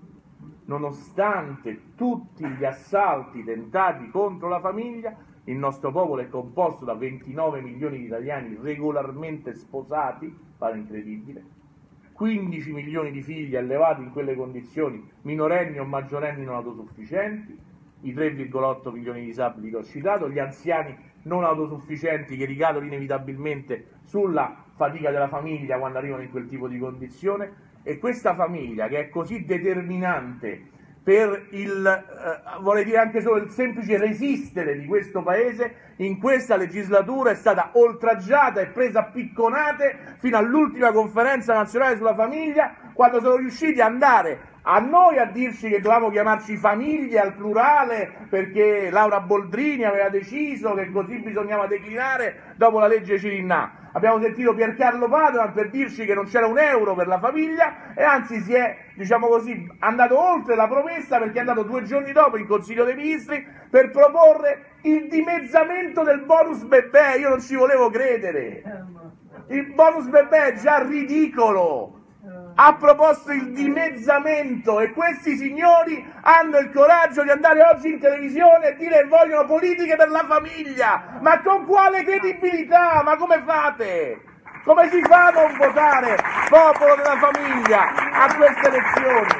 nonostante tutti gli assalti tentati contro la famiglia. Il nostro popolo è composto da ventinove milioni di italiani regolarmente sposati, pare incredibile, quindici milioni di figli allevati in quelle condizioni, minorenni o maggiorenni non autosufficienti, i tre virgola otto milioni di disabili che ho citato, gli anziani non autosufficienti che ricadono inevitabilmente sulla fatica della famiglia quando arrivano in quel tipo di condizione, e questa famiglia che è così determinante per il, eh, vorrei dire anche solo il semplice resistere di questo paese, in questa legislatura è stata oltraggiata e presa a picconate fino all'ultima conferenza nazionale sulla famiglia, quando sono riusciti ad andare a noi a dirci che dovevamo chiamarci famiglie al plurale perché Laura Boldrini aveva deciso che così bisognava declinare dopo la legge Cirinnà. Abbiamo sentito Piercarlo Padoan per dirci che non c'era un euro per la famiglia e anzi si è, diciamo così, andato oltre la promessa, perché è andato due giorni dopo in Consiglio dei Ministri per proporre il dimezzamento del bonus bebè. Io non ci volevo credere. Il bonus bebè è già ridicolo. Ha proposto il dimezzamento e questi signori hanno il coraggio di andare oggi in televisione e dire che vogliono politiche per la famiglia. Ma con quale credibilità? Ma come fate? Come si fa a non votare popolo della famiglia a queste elezioni?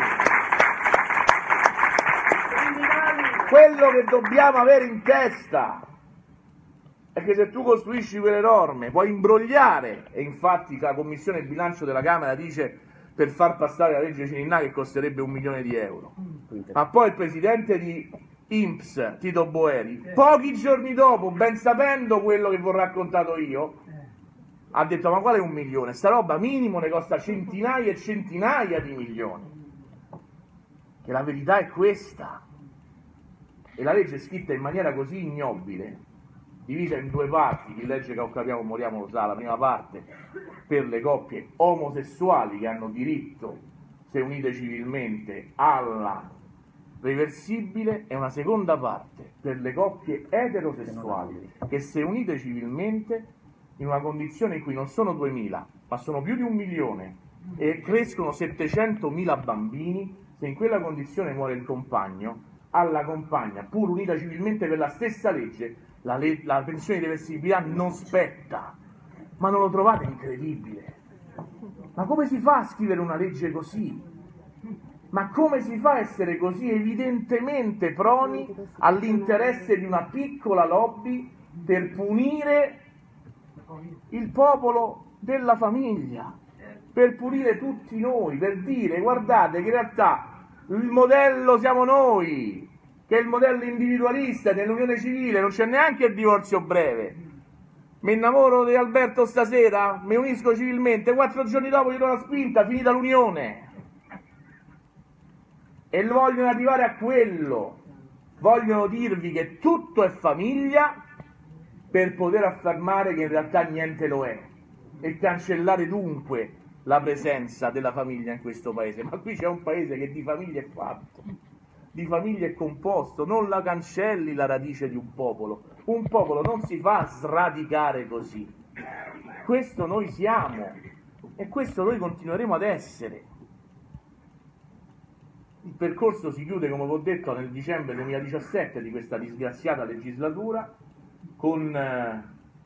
Quello che dobbiamo avere in testa è che se tu costruisci quelle norme puoi imbrogliare, e infatti la Commissione Bilancio della Camera dice per far passare la legge Cirinnà che costerebbe un milione di euro, ma poi il presidente di I N P S, Tito Boeri, pochi giorni dopo, ben sapendo quello che vi ho raccontato io, ha detto: ma quale un milione? Sta roba minimo ne costa centinaia e centinaia di milioni. Che la verità è questa. E la legge è scritta in maniera così ignobile, divisa in due parti, chi legge Che capiamo moriamo lo sa, la prima parte per le coppie omosessuali che hanno diritto, se unite civilmente, alla reversibile, e una seconda parte per le coppie eterosessuali che se unite civilmente, in una condizione in cui non sono duemila ma sono più di un milione e crescono settecentomila bambini, se in quella condizione muore il compagno, alla compagna, pur unita civilmente per la stessa legge, la, le- la pensione di reversibilità non spetta. Ma non lo trovate incredibile? Ma come si fa a scrivere una legge così? Ma come si fa a essere così evidentemente proni all'interesse di una piccola lobby per punire il popolo della famiglia, per punire tutti noi, per dire: guardate che in realtà il modello siamo noi, che è il modello individualista nell'unione civile, non c'è neanche il divorzio breve. Mi innamoro di Alberto stasera, mi unisco civilmente, quattro giorni dopo gli do la spinta, finita l'unione. E vogliono arrivare a quello, vogliono dirvi che tutto è famiglia per poter affermare che in realtà niente lo è e cancellare dunque la presenza della famiglia in questo paese. Ma qui c'è un paese che di famiglia è fatto, di famiglia è composto, non la cancelli la radice di un popolo. Un popolo non si fa sradicare così, questo noi siamo e questo noi continueremo ad essere. Il percorso si chiude, come vi ho detto, nel dicembre duemiladiciassette di questa disgraziata legislatura con eh,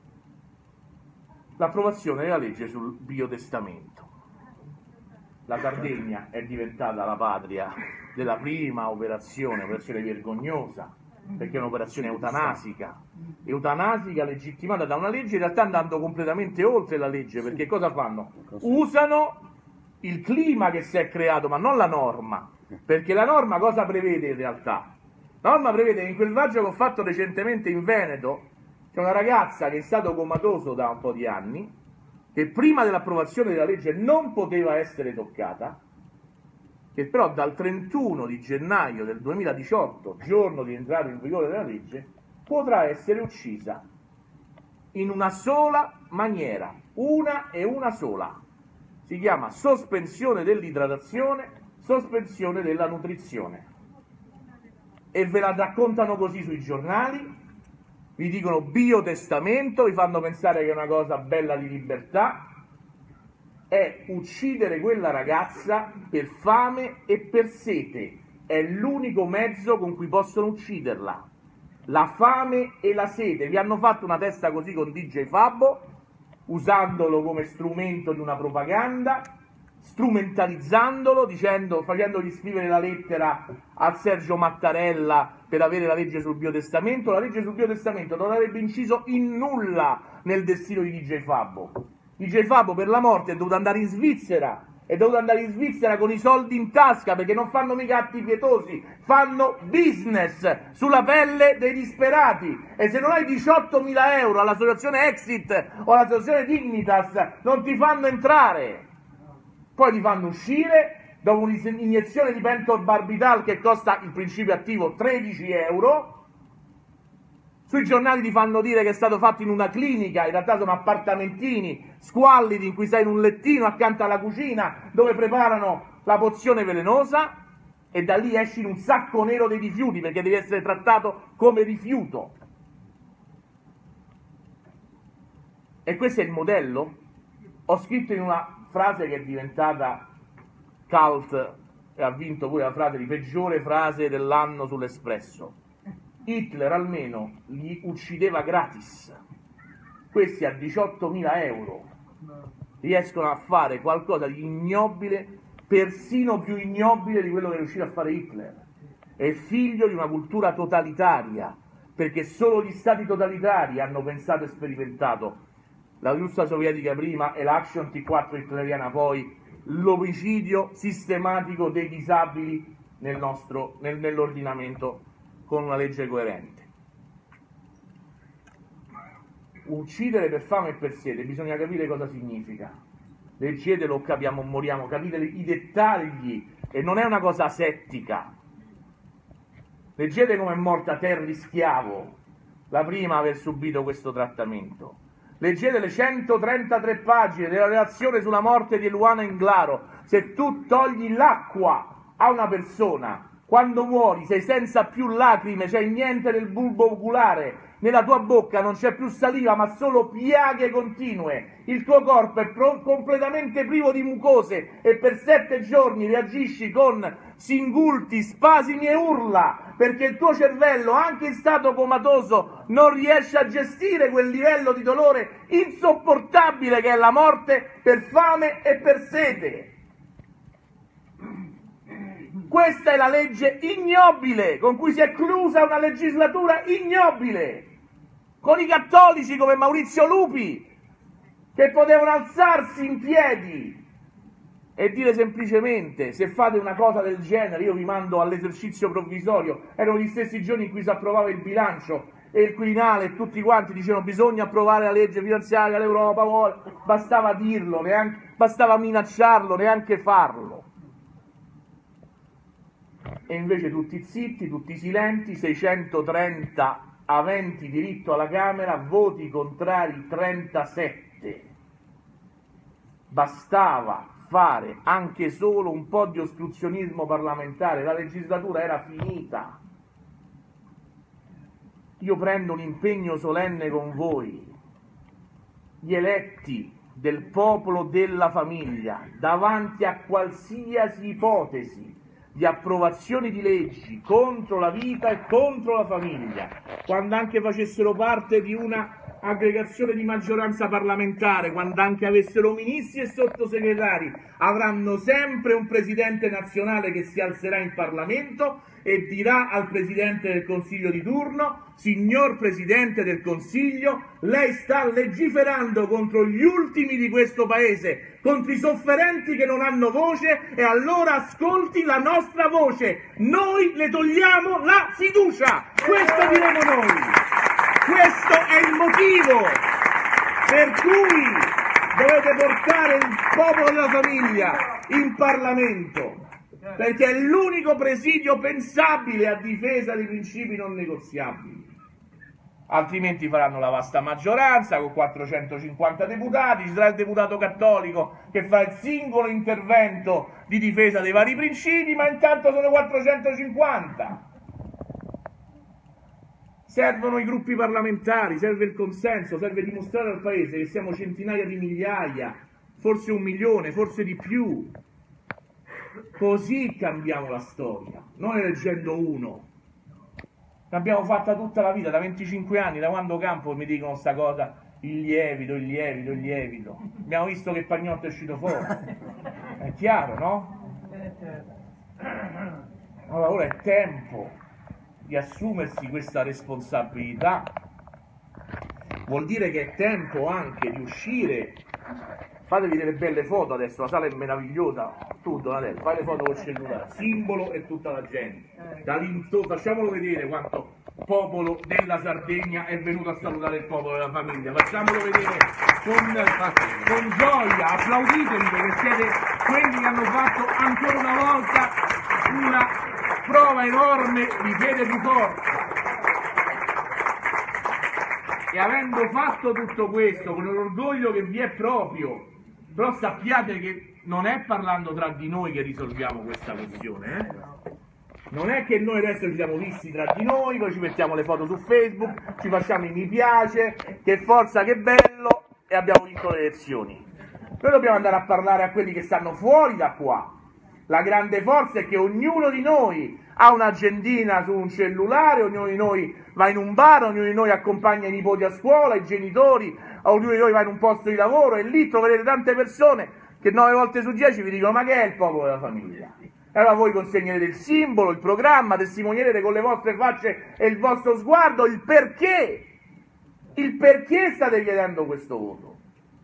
l'approvazione della legge sul biotestamento. La Sardegna è diventata la patria della prima operazione, operazione vergognosa, perché è un'operazione eutanasica, eutanasica legittimata da una legge, in realtà andando completamente oltre la legge, perché cosa fanno? Usano il clima che si è creato, ma non la norma, perché la norma cosa prevede in realtà? La norma prevede che in quel viaggio che ho fatto recentemente in Veneto c'è una ragazza che è stato comatoso da un po' di anni, che prima dell'approvazione della legge non poteva essere toccata, che però dal trentuno di gennaio del duemiladiciotto, giorno di entrata in vigore della legge, potrà essere uccisa in una sola maniera, una e una sola. Si chiama sospensione dell'idratazione, sospensione della nutrizione. E ve la raccontano così sui giornali, vi dicono biotestamento, vi fanno pensare che è una cosa bella di libertà, è uccidere quella ragazza per fame e per sete, è l'unico mezzo con cui possono ucciderla, la fame e la sete. Vi hanno fatto una testa così con D J Fabbo, usandolo come strumento di una propaganda, strumentalizzandolo, dicendo, facendogli scrivere la lettera a Sergio Mattarella per avere la legge sul biotestamento. La legge sul biotestamento non avrebbe inciso in nulla nel destino di D J Fabbo. D J Fabbo per la morte è dovuto andare in Svizzera, è dovuto andare in Svizzera con i soldi in tasca, perché non fanno mica atti pietosi, fanno business sulla pelle dei disperati, e se non hai diciottomila euro all'associazione Exit o all'associazione Dignitas non ti fanno entrare. Poi ti fanno uscire dopo un'iniezione di pentobarbital che costa il principio attivo tredici euro. Sui giornali ti fanno dire che è stato fatto in una clinica, in realtà sono appartamentini squallidi in cui stai in un lettino accanto alla cucina dove preparano la pozione velenosa, e da lì esci in un sacco nero dei rifiuti perché devi essere trattato come rifiuto. E questo è il modello? Ho scritto in una frase che è diventata cult e ha vinto pure la frase di peggiore frase dell'anno sull'Espresso. Hitler almeno li uccideva gratis, questi a diciottomila euro riescono a fare qualcosa di ignobile, persino più ignobile di quello che è riuscito a fare Hitler. È figlio di una cultura totalitaria, perché solo gli stati totalitari hanno pensato e sperimentato, la Russia sovietica prima e l'Action T quattro hitleriana poi, l'omicidio sistematico dei disabili nel nostro, nel, nell'ordinamento con una legge coerente. Uccidere per fame e per sete, bisogna capire cosa significa. Leggetelo, capiamo, moriamo, capite i dettagli, e non è una cosa asettica. Leggete come è morta Terry Schiavo, la prima a aver subito questo trattamento. Leggete le centotrentatré pagine della relazione sulla morte di Eluana Englaro. Se tu togli l'acqua a una persona, quando muori sei senza più lacrime, c'è niente nel bulbo oculare, nella tua bocca non c'è più saliva ma solo piaghe continue, il tuo corpo è pro- completamente privo di mucose e per sette giorni reagisci con singulti, spasimi e urla, perché il tuo cervello, anche in stato comatoso, non riesce a gestire quel livello di dolore insopportabile che è la morte per fame e per sete. Questa è la legge ignobile con cui si è chiusa una legislatura ignobile, con i cattolici come Maurizio Lupi che potevano alzarsi in piedi e dire semplicemente: se fate una cosa del genere io vi mando all'esercizio provvisorio. Erano gli stessi giorni in cui si approvava il bilancio e il Quirinale e tutti quanti dicevano bisogna approvare la legge finanziaria, l'Europa vuole, bastava dirlo, neanche, bastava minacciarlo, neanche farlo. E invece tutti zitti, tutti silenti, seicentotrenta aventi diritto alla Camera, voti contrari trentasette. Bastava fare anche solo un po' di ostruzionismo parlamentare, la legislatura era finita. Io prendo un impegno solenne con voi. gli eletti del popolo della famiglia davanti a qualsiasi ipotesi di approvazione di leggi contro la vita e contro la famiglia, quando anche facessero parte di una aggregazione di maggioranza parlamentare, quando anche avessero ministri e sottosegretari, avranno sempre un presidente nazionale che si alzerà in Parlamento e dirà al presidente del Consiglio di turno: signor presidente del Consiglio, lei sta legiferando contro gli ultimi di questo paese, contro i sofferenti che non hanno voce, e allora ascolti la nostra voce, noi le togliamo la fiducia. Questo diremo noi. Questo è il motivo per cui dovete portare il popolo della famiglia in Parlamento, perché è l'unico presidio pensabile a difesa dei principi non negoziabili. Altrimenti faranno la vasta maggioranza con quattrocentocinquanta deputati, ci sarà il deputato cattolico che fa il singolo intervento di difesa dei vari principi, ma intanto sono quattrocentocinquanta. Servono i gruppi parlamentari, serve il consenso, serve dimostrare al Paese che siamo centinaia di migliaia, forse un milione, forse di più. Così cambiamo la storia, non eleggendo uno. L'abbiamo fatta tutta la vita, da venticinque anni, da quando campo mi dicono sta cosa, il lievito, il lievito, il lievito. Abbiamo visto che Pagnotto è uscito fuori. È chiaro, no? Allora ora è tempo di assumersi questa responsabilità. Vuol dire che è tempo anche di uscire. Fatevi delle belle foto adesso, la sala è meravigliosa. Tu Donatello, fai le foto col cellulare, simbolo e tutta la gente. Da facciamolo vedere quanto popolo della Sardegna è venuto a salutare il popolo della famiglia. Facciamolo vedere con, con gioia, applauditemi, perché siete quelli che hanno fatto ancora una volta una prova enorme di fede di forza. E avendo fatto tutto questo con l'orgoglio che vi è proprio, però sappiate che non è parlando tra di noi che risolviamo questa questione, eh? Non è che noi adesso ci siamo visti tra di noi, poi ci mettiamo le foto su Facebook, ci facciamo i mi piace, che forza, che bello, e abbiamo vinto le elezioni. Noi dobbiamo andare a parlare a quelli che stanno fuori da qua. La grande forza è che ognuno di noi ha un'agendina su un cellulare, ognuno di noi va in un bar, ognuno di noi accompagna i nipoti a scuola, i genitori, ognuno di noi va in un posto di lavoro, e lì troverete tante persone che nove volte su dieci vi dicono: ma che è il popolo della famiglia? E allora voi consegnerete il simbolo, il programma, testimonierete con le vostre facce e il vostro sguardo il perché, il perché state chiedendo questo voto.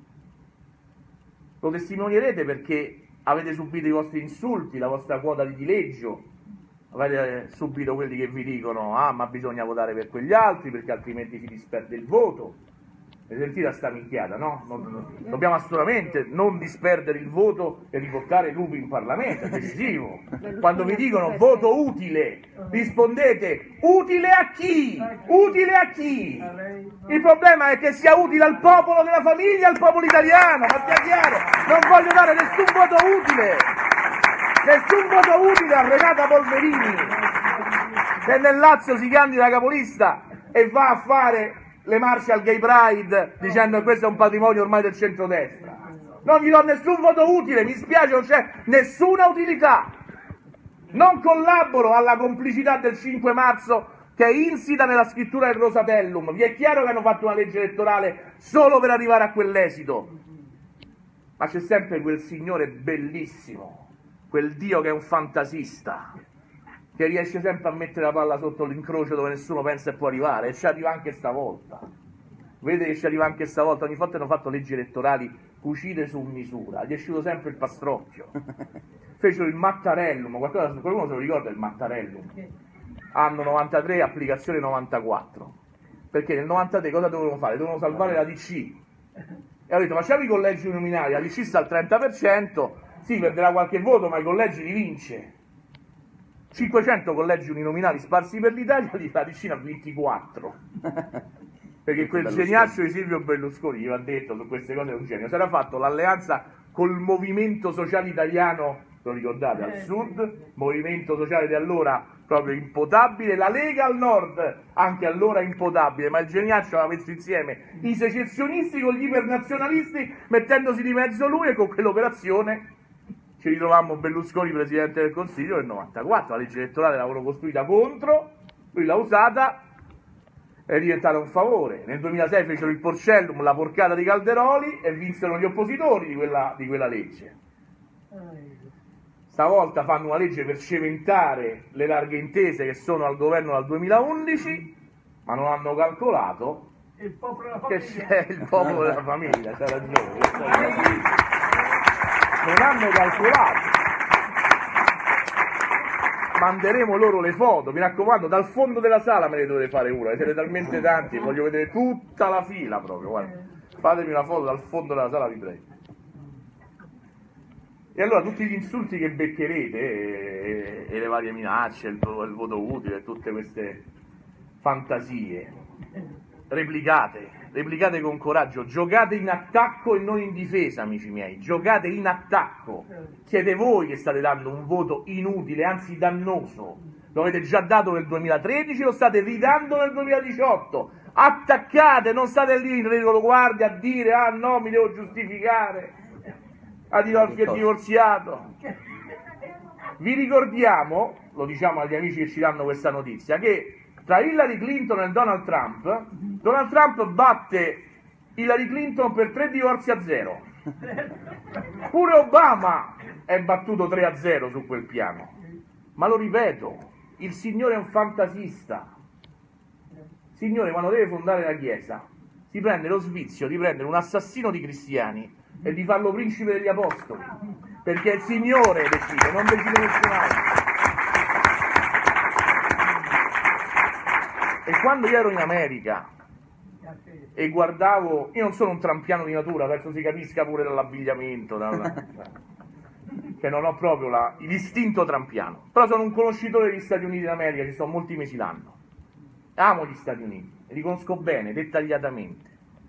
Lo testimonierete perché avete subito i vostri insulti, la vostra quota di dileggio, avete subito quelli che vi dicono: ah, ma bisogna votare per quegli altri perché altrimenti si disperde il voto. Avete sentito sta minchiata, no? Non, non, dobbiamo assolutamente non disperdere il voto e riportare Lupi in Parlamento, è decisivo. Quando vi dicono voto utile, rispondete: utile a chi? Utile a chi? Il problema è che sia utile al popolo della famiglia, al popolo italiano, ma sia chiaro, non voglio dare nessun voto utile, nessun voto utile a Renata Polverini, che nel Lazio si candida capolista e va a fare le marce al Gay Pride dicendo che questo è un patrimonio ormai del centrodestra. Non gli do nessun voto utile, mi spiace, non c'è nessuna utilità. Non collaboro alla complicità del cinque marzo che è insita nella scrittura del Rosatellum. Vi è chiaro che hanno fatto una legge elettorale solo per arrivare a quell'esito, ma c'è sempre quel signore bellissimo, quel Dio che è un fantasista, che riesce sempre a mettere la palla sotto l'incrocio dove nessuno pensa e può arrivare, e ci arriva anche stavolta. Vedete che ci arriva anche stavolta, ogni volta hanno fatto leggi elettorali cucite su misura, gli è uscito sempre il pastrocchio. Fecero il Mattarellum, qualcuno, qualcuno se lo ricorda il Mattarellum? Anno novantatré, applicazione novantaquattro. Perché nel novantatré cosa dovevano fare? Dovevano salvare la D C. E ho detto: facciamo i collegi uninominali, la D C sta al trenta per cento, sì, perderà qualche voto, ma i collegi li vince. cinquecento collegi uninominali sparsi per l'Italia, la D C ha ventiquattro. Perché quel geniaccio di Silvio Berlusconi, gli va detto su queste cose, è un genio. Si era fatto l'alleanza col Movimento Sociale Italiano, lo ricordate, al sud, Movimento Sociale di allora proprio impotabile, la Lega al nord, anche allora impotabile, ma il geniaccio aveva messo insieme i secessionisti con gli ipernazionalisti, mettendosi di mezzo lui, e con quell'operazione ci ritrovammo Berlusconi Presidente del Consiglio nel novantaquattro, la legge elettorale l'avevano costruita contro, lui l'ha usata, è diventata un favore. Nel duemilasei fecero il Porcellum, la porcata di Calderoli, e vinsero gli oppositori di quella, di quella legge. Stavolta fanno una legge per cementare le larghe intese che sono al governo dal duemilaundici, ma non hanno calcolato il popolo che c'è il popolo della famiglia, c'è ragione. Non hanno calcolato. Manderemo loro le foto, mi raccomando, dal fondo della sala me ne dovete fare una, siete talmente tanti, voglio vedere tutta la fila proprio, guarda. Fatemi una foto dal fondo della sala, vi prego. E allora tutti gli insulti che beccherete, e, e le varie minacce, il, il voto utile, tutte queste fantasie, replicate, replicate con coraggio, giocate in attacco e non in difesa, amici miei, giocate in attacco. Siete voi che state dando un voto inutile, anzi dannoso. Lo avete già dato nel duemilatredici, lo state ridando nel duemiladiciotto. Attaccate, non state lì in retroguardia a dire ah no, mi devo giustificare. Adinolfi è divorziato. Vi ricordiamo, lo diciamo agli amici che ci danno questa notizia, che tra Hillary Clinton e Donald Trump, Donald Trump batte Hillary Clinton per tre divorzi a zero. Pure Obama è battuto tre a zero su quel piano. Ma lo ripeto, il Signore è un fantasista. Signore, quando deve fondare la Chiesa, si prende lo sfizio di prendere un assassino di cristiani e di farlo principe degli apostoli, perché il Signore decide, non decide nessun altro. E quando io ero in America e guardavo, io non sono un trampiano di natura, penso si capisca pure dall'abbigliamento, dalla, che non ho proprio la, l'istinto trampiano, però sono un conoscitore degli Stati Uniti d'America, ci sto molti mesi l'anno, amo gli Stati Uniti, li conosco bene, dettagliatamente,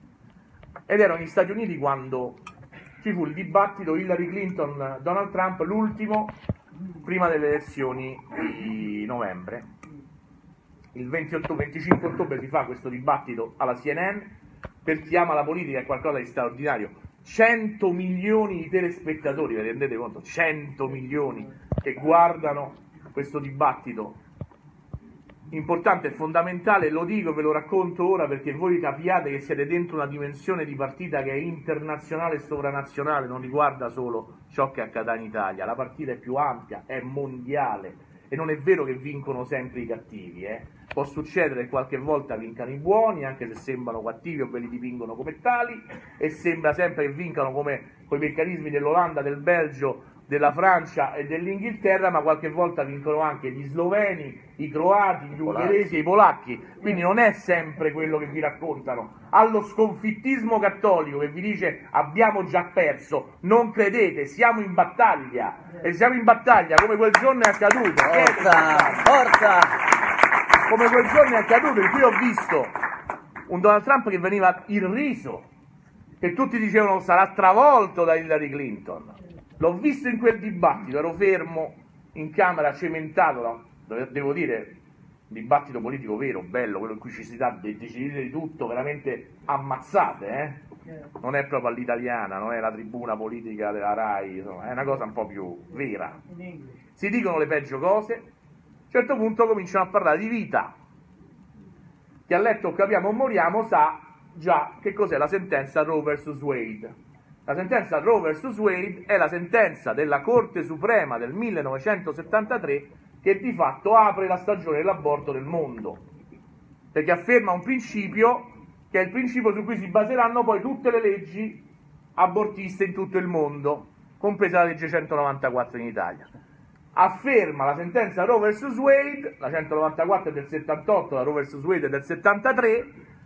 ed ero negli Stati Uniti quando ci fu il dibattito Hillary Clinton-Donald Trump, l'ultimo prima delle elezioni di novembre. Il ventotto, venticinque ottobre si fa questo dibattito alla C N N. Per chi ama la politica è qualcosa di straordinario. cento milioni di telespettatori, vi rendete conto? cento milioni che guardano questo dibattito importante e fondamentale, lo dico e ve lo racconto ora perché voi capiate che siete dentro una dimensione di partita che è internazionale e sovranazionale, non riguarda solo ciò che accadrà in Italia, la partita è più ampia, è mondiale e non è vero che vincono sempre i cattivi, eh? Può succedere che qualche volta vincano i buoni, anche se sembrano cattivi o ve li dipingono come tali, e sembra sempre che vincano come con i meccanismi dell'Olanda, del Belgio, della Francia e dell'Inghilterra, ma qualche volta vincono anche gli sloveni, i croati, gli ungheresi e i polacchi, quindi non è sempre quello che vi raccontano. Allo sconfittismo cattolico che vi dice abbiamo già perso, non credete, siamo in battaglia, e siamo in battaglia come quel giorno è accaduto. Forza, forza! Come quel giorno è accaduto in cui ho visto un Donald Trump che veniva irriso, che tutti dicevano sarà travolto da Hillary Clinton. L'ho visto in quel dibattito, ero fermo in camera, cementato, devo dire, un dibattito politico vero, bello, quello in cui ci si dà decidere di tutto, veramente ammazzate, eh? Non è proprio all'italiana, non è la tribuna politica della RAI, insomma, è una cosa un po' più vera. Si dicono le peggio cose, a un certo punto cominciano a parlare di vita. Chi ha letto Capiamo o moriamo sa già che cos'è la sentenza Roe versus Wade. La sentenza Roe versus Wade è la sentenza della Corte Suprema del millenovecentosettantatré che di fatto apre la stagione dell'aborto nel mondo, perché afferma un principio che è il principio su cui si baseranno poi tutte le leggi abortiste in tutto il mondo, compresa la legge centonovantaquattro in Italia. Afferma la sentenza Roe versus Wade, la centonovantaquattro è del settantotto, la Roe versus Wade è del settantatré,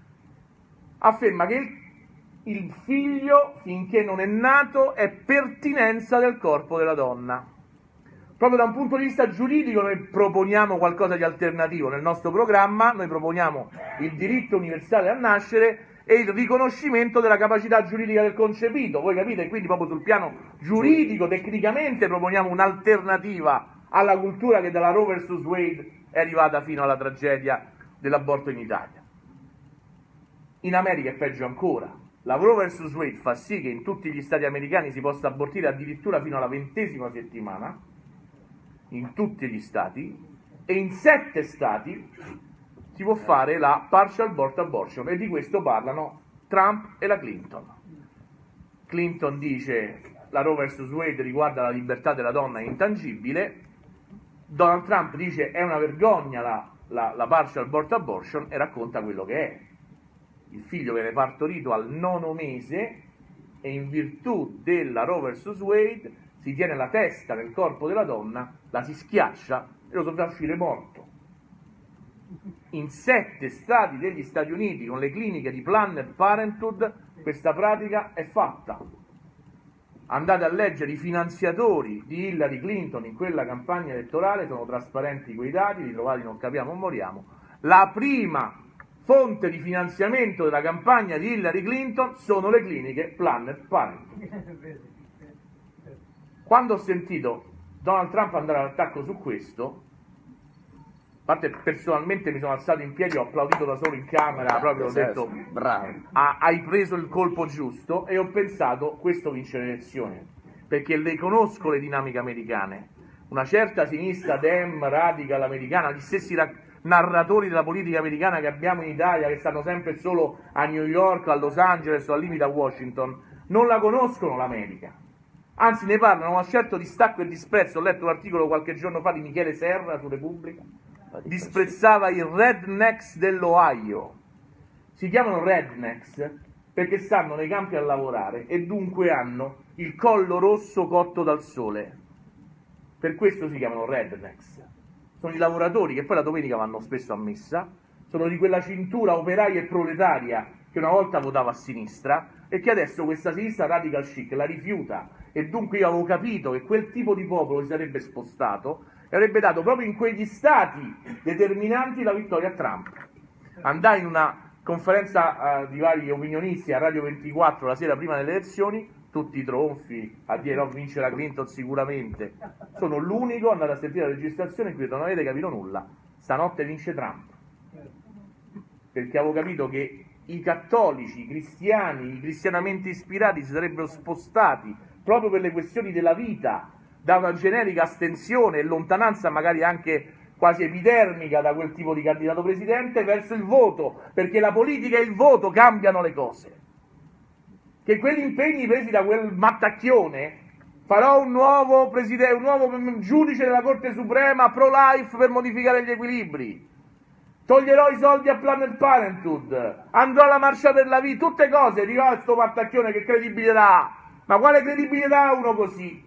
afferma che il Il figlio, finché non è nato, è pertinenza del corpo della donna. Proprio da un punto di vista giuridico noi proponiamo qualcosa di alternativo. Nel nostro programma noi proponiamo il diritto universale a nascere e il riconoscimento della capacità giuridica del concepito. Voi capite? Quindi proprio sul piano giuridico, tecnicamente, proponiamo un'alternativa alla cultura che dalla Roe versus Wade è arrivata fino alla tragedia dell'aborto in Italia. In America è peggio ancora. La Roe versus Wade fa sì che in tutti gli stati americani si possa abortire addirittura fino alla ventesima settimana, in tutti gli stati, e in sette stati si può fare la partial birth abortion, e di questo parlano Trump e la Clinton. Clinton dice la Roe versus Wade riguarda la libertà della donna, è intangibile. Donald Trump dice è una vergogna la, la, la partial birth abortion, e racconta quello che è. Il figlio viene partorito al nono mese e in virtù della Roe versus Wade si tiene la testa nel corpo della donna, la si schiaccia e lo fa uscire morto. In sette stati degli Stati Uniti, con le cliniche di Planned Parenthood, questa pratica è fatta. Andate a leggere i finanziatori di Hillary Clinton in quella campagna elettorale, sono trasparenti quei dati, li trovate in Non capiamo o moriamo. La prima fonte di finanziamento della campagna di Hillary Clinton sono le cliniche Planned Parenthood. Quando ho sentito Donald Trump andare all'attacco su questo, a parte personalmente mi sono alzato in piedi, ho applaudito da solo in camera, proprio ho detto bravo, ah, hai preso il colpo giusto, e ho pensato questo vince le elezioni, perché le conosco le dinamiche americane, una certa sinistra dem radical americana, gli stessi ra- narratori della politica americana che abbiamo in Italia, che stanno sempre solo a New York, a Los Angeles o al limite a Washington, non la conoscono l'America, anzi ne parlano con un certo distacco e disprezzo. Ho letto un articolo qualche giorno fa di Michele Serra su Repubblica, disprezzava i rednecks dell'Ohio. Si chiamano rednecks perché stanno nei campi a lavorare e dunque hanno il collo rosso cotto dal sole, per questo si chiamano rednecks. Sono i lavoratori che poi la domenica vanno spesso a messa, sono di quella cintura operaia e proletaria che una volta votava a sinistra e che adesso questa sinistra radical chic la rifiuta, e dunque io avevo capito che quel tipo di popolo si sarebbe spostato e avrebbe dato proprio in quegli stati determinanti la vittoria a Trump. Andai in una conferenza uh, di vari opinionisti a Radio ventiquattro la sera prima delle elezioni, tutti i tronfi a dire no, vince la Clinton sicuramente. Sono l'unico, andate a sentire la registrazione, in cui non avete capito nulla, stanotte vince Trump, perché avevo capito che i cattolici, i cristiani, i cristianamente ispirati si sarebbero spostati proprio per le questioni della vita, da una generica astensione e lontananza magari anche quasi epidermica da quel tipo di candidato presidente, verso il voto, perché la politica e il voto cambiano le cose. Che quegli impegni presi da quel mattacchione, farò un nuovo, presidente, un nuovo giudice della Corte Suprema pro-life per modificare gli equilibri, toglierò i soldi a Planned Parenthood, andrò alla marcia per la vita, tutte cose, arriva a sto mattacchione, che credibilità ha? Ma quale credibilità ha uno così?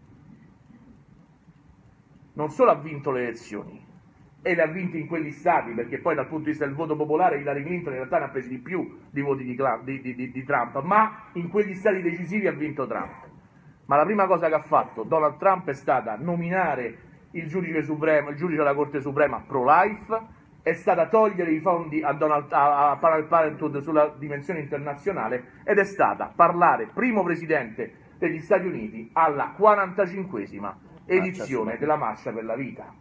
Non solo ha vinto le elezioni, e le ha vinte in quegli stati, perché poi dal punto di vista del voto popolare Hillary Clinton in realtà ne ha presi di più di voti di, di, di, di Trump, ma in quegli stati decisivi ha vinto Trump. Ma la prima cosa che ha fatto Donald Trump è stata nominare il giudice supremo, il giudice della Corte Suprema pro-life, è stata togliere i fondi a, Donald, a, a Planned Parenthood sulla dimensione internazionale, ed è stata parlare primo presidente degli Stati Uniti alla quarantacinquesima edizione della Marcia per la Vita.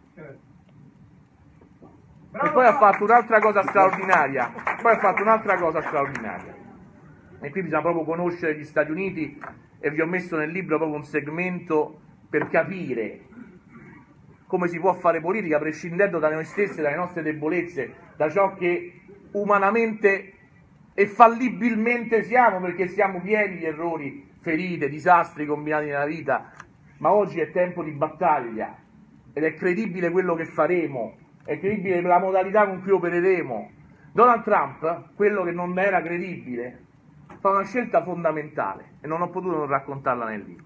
E poi ha fatto un'altra cosa straordinaria, poi ha fatto un'altra cosa straordinaria. E qui bisogna proprio conoscere gli Stati Uniti, e vi ho messo nel libro proprio un segmento per capire come si può fare politica prescindendo da noi stessi, dalle nostre debolezze, da ciò che umanamente e fallibilmente siamo, perché siamo pieni di errori, ferite, disastri combinati nella vita. Ma oggi è tempo di battaglia, ed è credibile quello che faremo, è credibile la modalità con cui opereremo. Donald Trump, quello che non era credibile, fa una scelta fondamentale, e non ho potuto non raccontarla nel libro.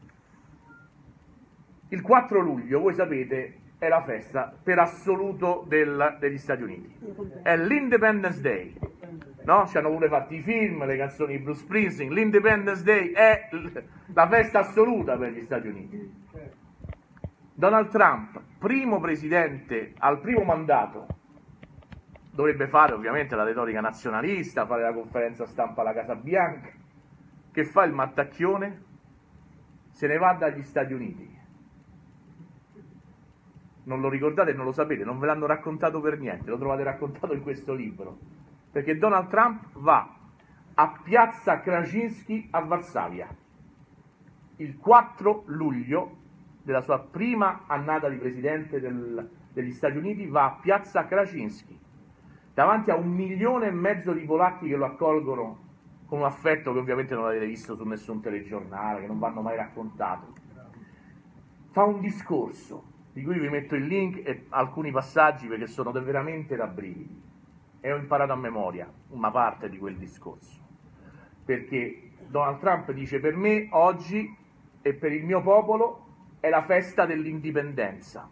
Il quattro luglio, voi sapete, è la festa per assoluto del, degli Stati Uniti, è l'Independence Day, no? Ci hanno pure fatto i film, le canzoni di Bruce Springsteen. L'Independence Day è la festa assoluta per gli Stati Uniti. Donald Trump, primo presidente al primo mandato, dovrebbe fare ovviamente la retorica nazionalista, fare la conferenza stampa alla Casa Bianca, che fa il mattacchione, se ne va dagli Stati Uniti. non lo ricordate e non lo sapete, non ve l'hanno raccontato per niente, lo trovate raccontato in questo libro, perché Donald Trump va a Piazza Krasinski a Varsavia il quattro luglio della sua prima annata di presidente del, degli Stati Uniti, va a Piazza Krasinski davanti a un milione e mezzo di polacchi che lo accolgono con un affetto che ovviamente non avete visto su nessun telegiornale, che non vanno mai raccontato. Fa un discorso di cui vi metto il link e alcuni passaggi perché sono veramente da brividi, e ho imparato a memoria una parte di quel discorso, perché Donald Trump dice: per me oggi e per il mio popolo è la festa dell'indipendenza.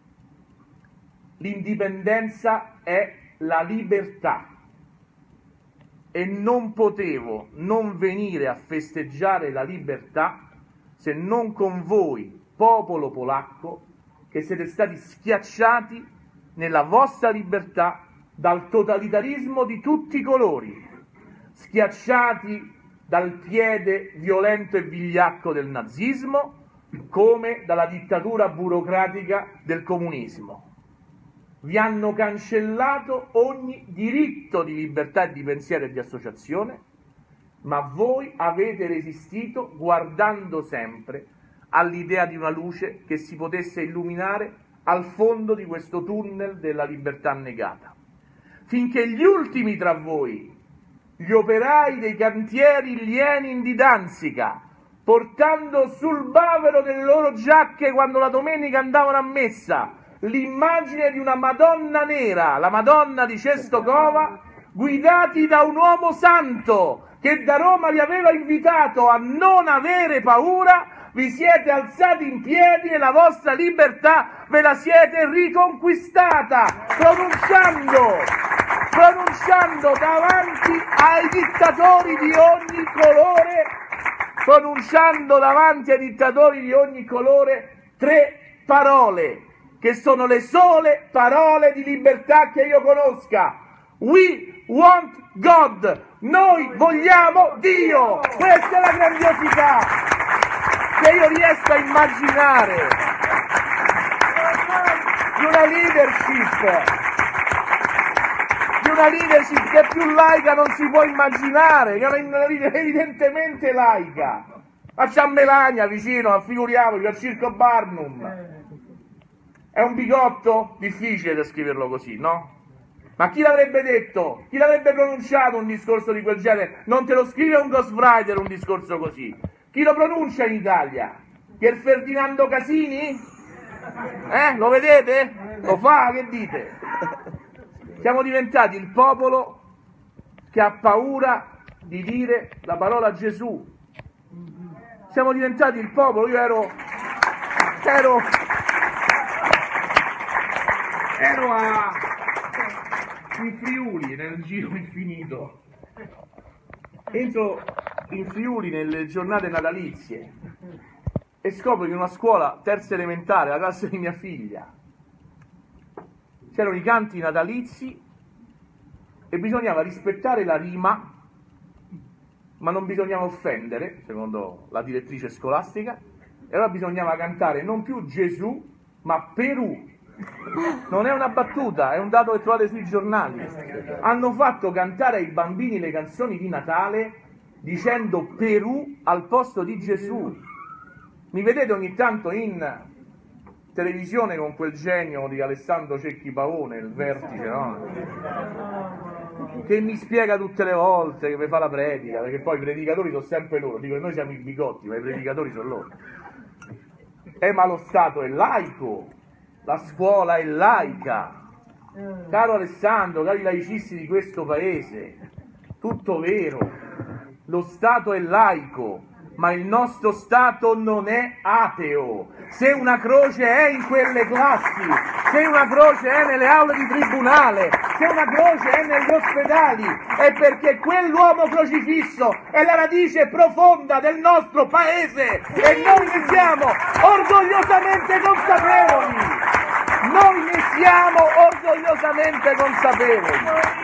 L'indipendenza è la libertà e non potevo non venire a festeggiare la libertà se non con voi, popolo polacco, che siete stati schiacciati nella vostra libertà dal totalitarismo di tutti i colori, schiacciati dal piede violento e vigliacco del nazismo, come dalla dittatura burocratica del comunismo. Vi hanno cancellato ogni diritto di libertà e di pensiero e di associazione, ma voi avete resistito guardando sempre all'idea di una luce che si potesse illuminare al fondo di questo tunnel della libertà negata. Finché gli ultimi tra voi, gli operai dei cantieri Lenin di Danzica, portando sul bavero delle loro giacche quando la domenica andavano a messa l'immagine di una Madonna nera, la Madonna di Cestokova, guidati da un uomo santo che da Roma vi aveva invitato a non avere paura, vi siete alzati in piedi e la vostra libertà ve la siete riconquistata, pronunciando, pronunciando davanti ai dittatori di ogni colore, pronunciando davanti ai dittatori di ogni colore tre parole, che sono le sole parole di libertà che io conosca. We want God. Noi vogliamo Dio. Questa è la grandiosità che io riesco a immaginare di una leadership, di una leadership che più laica non si può immaginare, che è una leadership evidentemente laica. Ma c'ha Melania vicino, figuriamoci, al Circo Barnum. È un bigotto? Difficile descriverlo così, no? Ma chi l'avrebbe detto? Chi l'avrebbe pronunciato un discorso di quel genere? Non te lo scrive un ghostwriter un discorso così. Chi lo pronuncia in Italia? Pier Ferdinando Casini? Eh? Lo vedete? Lo fa? Che dite? Siamo diventati il popolo che ha paura di dire la parola Gesù. Siamo diventati il popolo, io ero... ero... ero a... in Friuli, nel giro infinito. Entro in Friuli nelle giornate natalizie e scopro che in una scuola terza elementare, la classe di mia figlia, c'erano i canti natalizi e bisognava rispettare la rima, ma non bisognava offendere, secondo la direttrice scolastica, e allora bisognava cantare non più Gesù, ma Perù. Non è una battuta, è un dato che trovate sui giornali. Hanno fatto cantare ai bambini le canzoni di Natale dicendo Perù al posto di Gesù. Mi vedete ogni tanto in televisione con quel genio di Alessandro Cecchi Pavone, il vertice, no? Che mi spiega tutte le volte, che mi fa la predica, perché poi i predicatori sono sempre loro. Dico che noi siamo i bigotti, ma i predicatori sono loro. Eh, ma lo Stato è laico. La scuola è laica. Caro Alessandro, cari laicisti di questo paese, tutto vero, lo Stato è laico, ma il nostro Stato non è ateo. Se una croce è in quelle classi, se una croce è nelle aule di tribunale, se una croce è negli ospedali, è perché quell'uomo crocifisso è la radice profonda del nostro paese e noi ne siamo orgogliosamente consapevoli. Noi ne siamo orgogliosamente consapevoli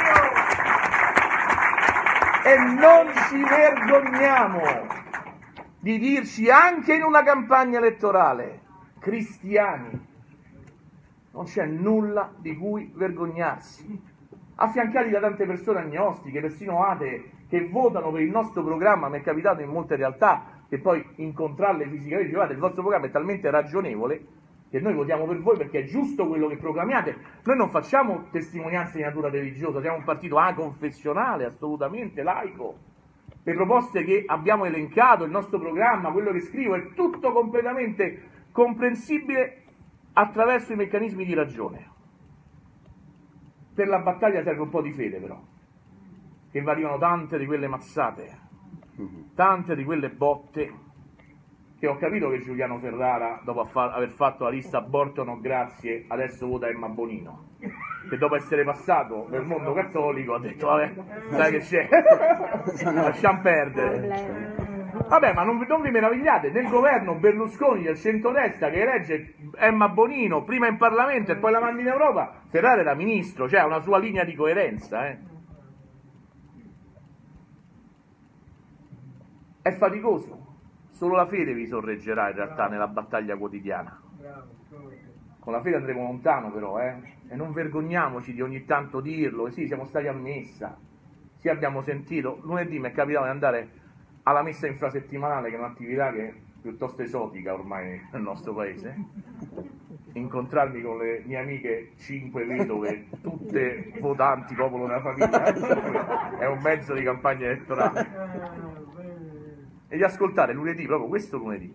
e non ci vergogniamo di dirci anche in una campagna elettorale cristiani. non c'è nulla di cui vergognarsi. Affiancati da tante persone agnostiche, persino atee, che votano per il nostro programma. Mi è capitato in molte realtà che poi incontrarle fisicamente, guardate, il vostro programma è talmente ragionevole che noi votiamo per voi perché è giusto quello che proclamiate. Noi non facciamo testimonianze di natura religiosa, siamo un partito aconfessionale, assolutamente laico. Le proposte che abbiamo elencato, il nostro programma, quello che scrivo, è tutto completamente comprensibile attraverso i meccanismi di ragione. Per la battaglia serve un po' di fede, però, che arrivano tante di quelle mazzate, tante di quelle botte, che ho capito che Giuliano Ferrara, dopo aver fatto la lista aborto no grazie, adesso vota Emma Bonino, che dopo essere passato nel mondo cattolico ha detto vabbè, sai che c'è, lasciamo perdere. Vabbè, ma non, non vi meravigliate, nel governo Berlusconi del centrodestra che elegge Emma Bonino prima in Parlamento e poi la manda in Europa, Ferrara era ministro, cioè ha una sua linea di coerenza, eh. È faticoso, solo la fede vi sorreggerà in realtà nella battaglia quotidiana. Con la fede andremo lontano però, eh? E non vergogniamoci di ogni tanto dirlo, e sì, siamo stati a messa, sì, abbiamo sentito, lunedì mi è capitato di andare alla messa infrasettimanale, che è un'attività che è piuttosto esotica ormai nel nostro paese, incontrarmi con le mie amiche cinque vedove, tutte votanti Popolo della Famiglia, è un mezzo di campagna elettorale, e di ascoltare lunedì, proprio questo lunedì,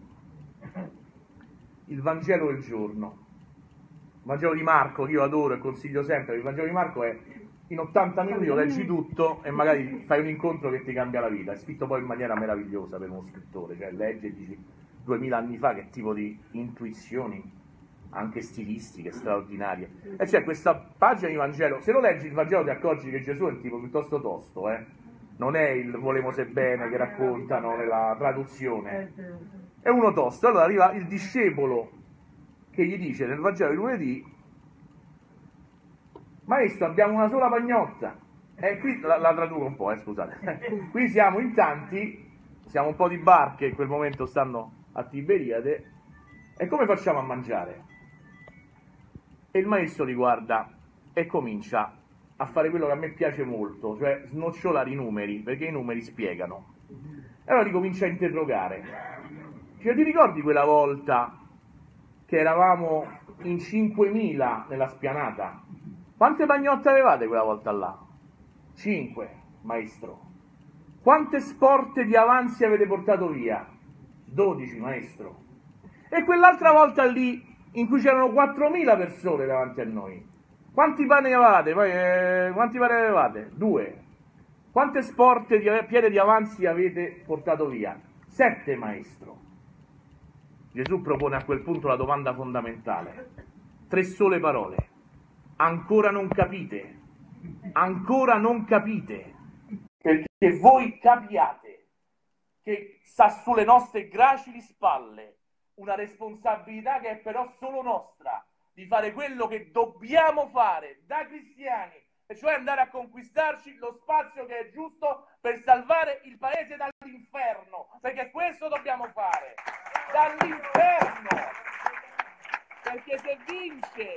il Vangelo del giorno, il Vangelo di Marco, che io adoro e consiglio sempre. Il Vangelo di Marco è in ottanta minuti, lo leggi tutto e magari fai un incontro che ti cambia la vita. È scritto poi in maniera meravigliosa per uno scrittore, cioè legge e dici duemila anni fa che tipo di intuizioni anche stilistiche straordinarie, e c'è questa pagina di Vangelo. Se lo leggi il Vangelo ti accorgi che Gesù è un tipo piuttosto tosto, eh? Non è il Volemo se bene che raccontano nella traduzione, è uno tosto. Allora arriva il discepolo che gli dice nel Vangelo di lunedì: maestro, abbiamo una sola pagnotta. E qui la, la traduco un po', eh, scusate. Qui siamo in tanti, siamo un po' di barche, in quel momento stanno a Tiberiade, e come facciamo a mangiare? E il maestro li guarda e comincia a fare quello che a me piace molto, cioè snocciolare i numeri, perché i numeri spiegano. E allora li comincia a interrogare. Cioè, ti ricordi quella volta che eravamo in cinquemila nella spianata? Quante pagnotte avevate quella volta là? Cinque, maestro. Quante sporte di avanzi avete portato via? Dodici, maestro. E quell'altra volta lì, in cui c'erano quattromila persone davanti a noi, quanti pani avevate? Poi, eh, quanti pani avevate? Due. Quante sporte di piede di avanzi avete portato via? Sette, maestro. Gesù propone a quel punto la domanda fondamentale. Tre sole parole. Ancora non capite. Ancora non capite. Perché voi capiate che sta sulle nostre gracili spalle una responsabilità che è però solo nostra, di fare quello che dobbiamo fare da cristiani, e cioè andare a conquistarci lo spazio che è giusto per salvare il paese dall'inferno, perché questo dobbiamo fare, dall'inferno, perché se vince,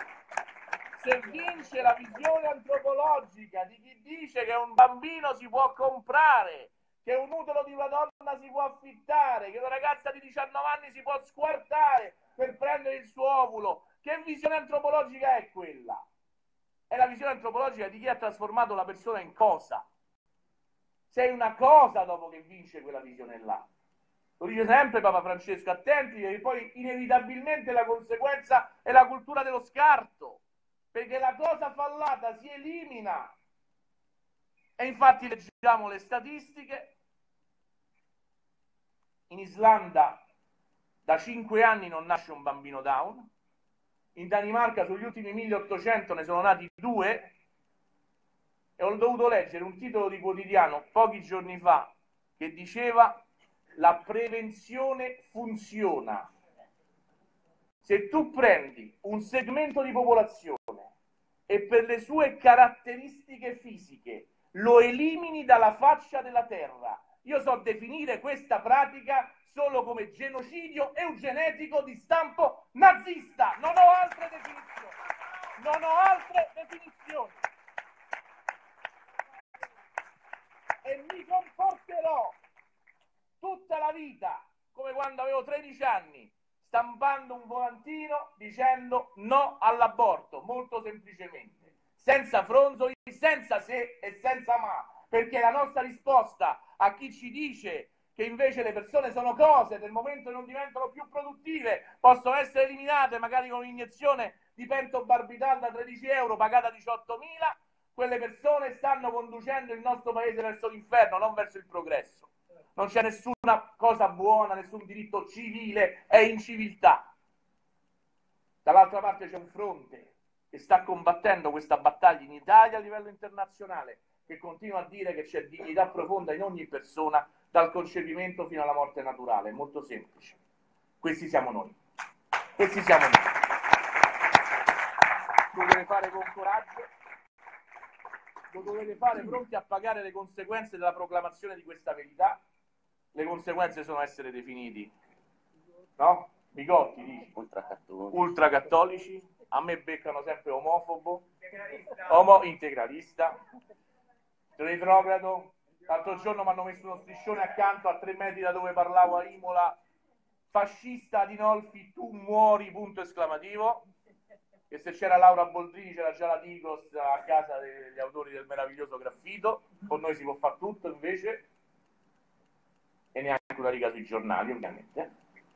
se vince la visione antropologica di chi dice che un bambino si può comprare, che un utero di una donna si può affittare, che una ragazza di diciannove anni si può squartare per prendere il suo ovulo, che visione antropologica è quella? È la visione antropologica di chi ha trasformato la persona in cosa. Sei una cosa dopo che vince quella visione là. Lo dice sempre Papa Francesco, attenti, che poi inevitabilmente la conseguenza è la cultura dello scarto, perché la cosa fallata si elimina. E infatti leggiamo le statistiche. In Islanda da cinque anni non nasce un bambino Down. In Danimarca sugli ultimi milleottocento ne sono nati due, e ho dovuto leggere un titolo di quotidiano pochi giorni fa che diceva: la prevenzione funziona. Se tu prendi un segmento di popolazione e per le sue caratteristiche fisiche lo elimini dalla faccia della terra, io so definire questa pratica solo come genocidio eugenetico di stampo nazista, non ho altre definizioni. Non ho altre definizioni. E mi comporterò tutta la vita, come quando avevo tredici anni, stampando un volantino dicendo no all'aborto, molto semplicemente, senza fronzoli, senza se e senza ma, perché la nostra risposta a chi ci dice che invece le persone sono cose, nel momento che non diventano più produttive, possono essere eliminate magari con un'iniezione di pentobarbital da tredici euro pagata diciottomila, quelle persone stanno conducendo il nostro paese verso l'inferno, non verso il progresso. Non c'è nessuna cosa buona, nessun diritto civile, è inciviltà. Dall'altra parte c'è un fronte che sta combattendo questa battaglia in Italia a livello internazionale, che continua a dire che c'è dignità profonda in ogni persona, dal concepimento fino alla morte naturale. È molto semplice. Questi siamo noi. Questi siamo noi. Lo dovete fare con coraggio, lo dovete fare pronti a pagare le conseguenze della proclamazione di questa verità. Le conseguenze sono essere definiti, no? Bigotti, dici? Ultracattolici. Ultracattolici. A me beccano sempre omofobo, omo integralista, retrogrado. L'altro giorno mi hanno messo uno striscione accanto a tre metri da dove parlavo a Imola, fascista Adinolfi, tu muori, punto esclamativo. E se c'era Laura Boldrini c'era già la Digos a casa degli autori del meraviglioso Graffito. Con noi si può fare tutto invece, e neanche una riga sui giornali, ovviamente.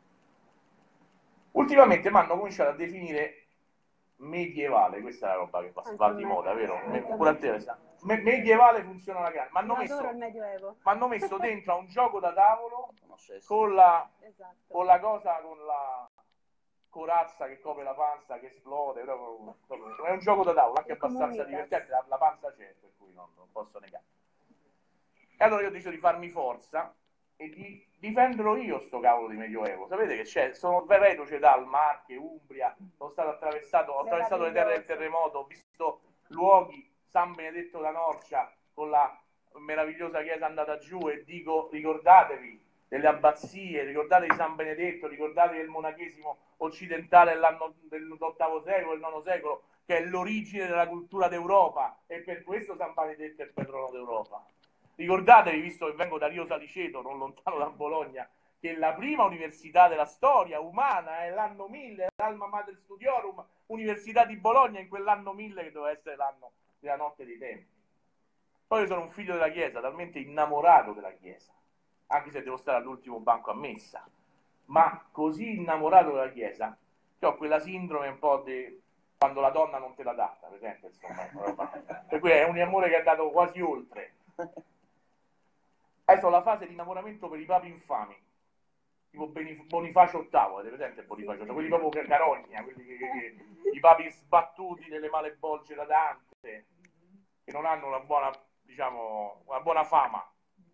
Ultimamente mi hanno cominciato a definire medievale, questa è la roba che va, va di moda, vero? Pure a te, Me medievale funziona la grande. Mi hanno messo, m'hanno messo dentro a un gioco da tavolo con la, esatto. con la cosa, con la corazza che copre la panza, che esplode, proprio, proprio. È un gioco da tavolo, anche abbastanza divertente, la, la panza c'è, per cui non, non posso negare. E allora io ho deciso di farmi forza e di difenderlo io sto cavolo di Medioevo. Sapete che c'è? Sono reduce dal Marche, Umbria, sono stato attraversato, ho attraversato le terre del terremoto, ho visto luoghi, San Benedetto da Norcia, con la meravigliosa chiesa andata giù, e dico, ricordatevi delle abbazie, ricordatevi di San Benedetto, ricordatevi del monachesimo occidentale dell'ottavo secolo, del nono secolo, che è l'origine della cultura d'Europa, e per questo San Benedetto è il patrono d'Europa. Ricordatevi, visto che vengo da Rio Saliceto, non lontano da Bologna, che la prima università della storia umana è l'anno mille, l'Alma Mater Studiorum, Università di Bologna, in quell'anno mille che doveva essere l'anno della notte dei tempi. Poi io sono un figlio della Chiesa, talmente innamorato della Chiesa, anche se devo stare all'ultimo banco a messa, ma così innamorato della Chiesa che ho quella sindrome un po' di quando la donna non te la dà, per esempio, insomma. Per cui è un amore che è andato quasi oltre. Adesso la fase di innamoramento per i papi infami, tipo Bonifacio ottavo, avete presente Bonifacio ottavo? Quelli proprio che carogna, quelli che, che, che, i papi sbattuti nelle male bolge da Dante, che non hanno una buona, diciamo, una buona fama.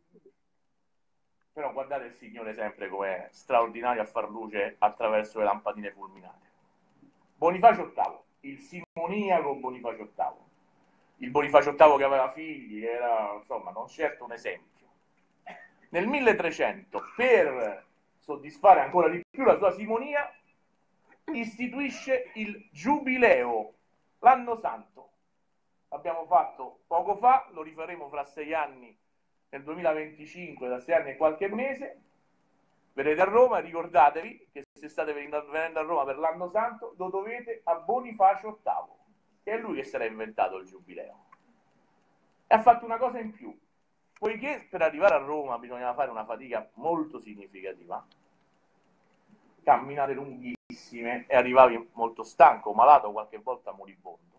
Però guardate il Signore sempre com'è straordinario a far luce attraverso le lampadine fulminate. Bonifacio ottavo, il simoniaco Bonifacio ottavo, il Bonifacio ottavo che aveva figli, che era, insomma, non certo un esempio. Nel milletrecento, per soddisfare ancora di più la sua simonia, istituisce il Giubileo, l'anno santo. L'abbiamo fatto poco fa, lo rifaremo fra sei anni, nel duemilaventicinque, da sei anni e qualche mese. Verrete a Roma e ricordatevi che se state venendo a Roma per l'anno santo lo dovete a Bonifacio ottavo, che è lui che si era inventato il Giubileo. E ha fatto una cosa in più. Poiché per arrivare a Roma bisognava fare una fatica molto significativa, camminate lunghissime, e arrivavi molto stanco, malato, qualche volta moribondo,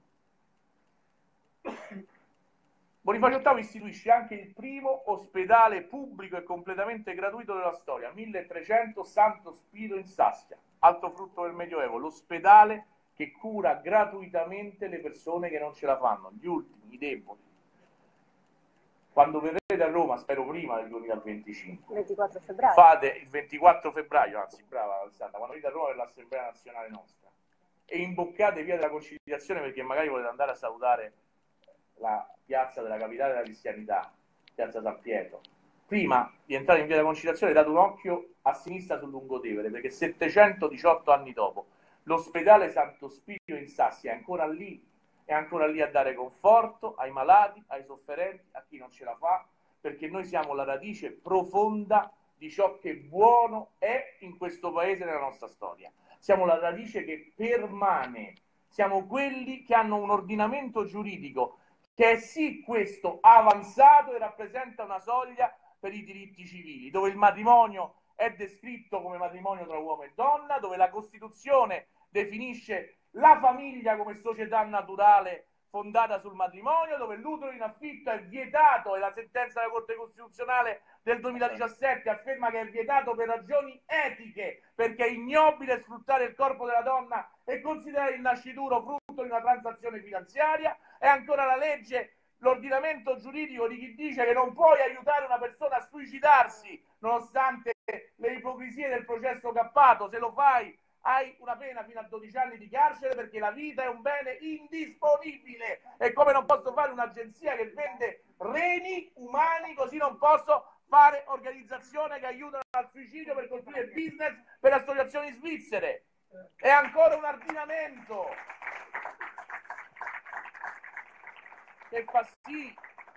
Bonifacio ottavo istituisce anche il primo ospedale pubblico e completamente gratuito della storia, milletrecento, Santo Spirito in Sassia, altro frutto del Medioevo, l'ospedale che cura gratuitamente le persone che non ce la fanno, gli ultimi, i deboli. Quando verrete a Roma, spero prima del duemilaventicinque, ventiquattro febbraio. Fate il ventiquattro febbraio, anzi, brava Alessandra, quando venite a Roma per l'Assemblea Nazionale nostra, e imboccate via della Conciliazione, perché magari volete andare a salutare la piazza della capitale della cristianità, piazza San Pietro. Prima di entrare in via della Conciliazione date un occhio a sinistra sul Lungotevere, perché settecentodiciotto anni dopo L'ospedale Santo Spirito in Sassi è ancora lì, è ancora lì a dare conforto ai malati, ai sofferenti, a chi non ce la fa, perché noi siamo la radice profonda di ciò che buono è in questo paese, nella nostra storia. Siamo la radice che permane, siamo quelli che hanno un ordinamento giuridico che è sì questo avanzato e rappresenta una soglia per i diritti civili, dove il matrimonio è descritto come matrimonio tra uomo e donna, dove la Costituzione definisce la famiglia come società naturale fondata sul matrimonio, dove l'utero in affitto è vietato e la sentenza della Corte Costituzionale del duemiladiciassette afferma che è vietato per ragioni etiche, perché è ignobile sfruttare il corpo della donna e considerare il nascituro frutto di una transazione finanziaria. È ancora la legge, l'ordinamento giuridico di chi dice che non puoi aiutare una persona a suicidarsi nonostante le ipocrisie del processo cappato. Se lo fai hai una pena fino a dodici anni di carcere, perché la vita è un bene indisponibile, e come non posso fare un'agenzia che vende reni umani, così non posso fare organizzazioni che aiutano al suicidio per costruire business per associazioni svizzere. È ancora un ordinamento che fa sì,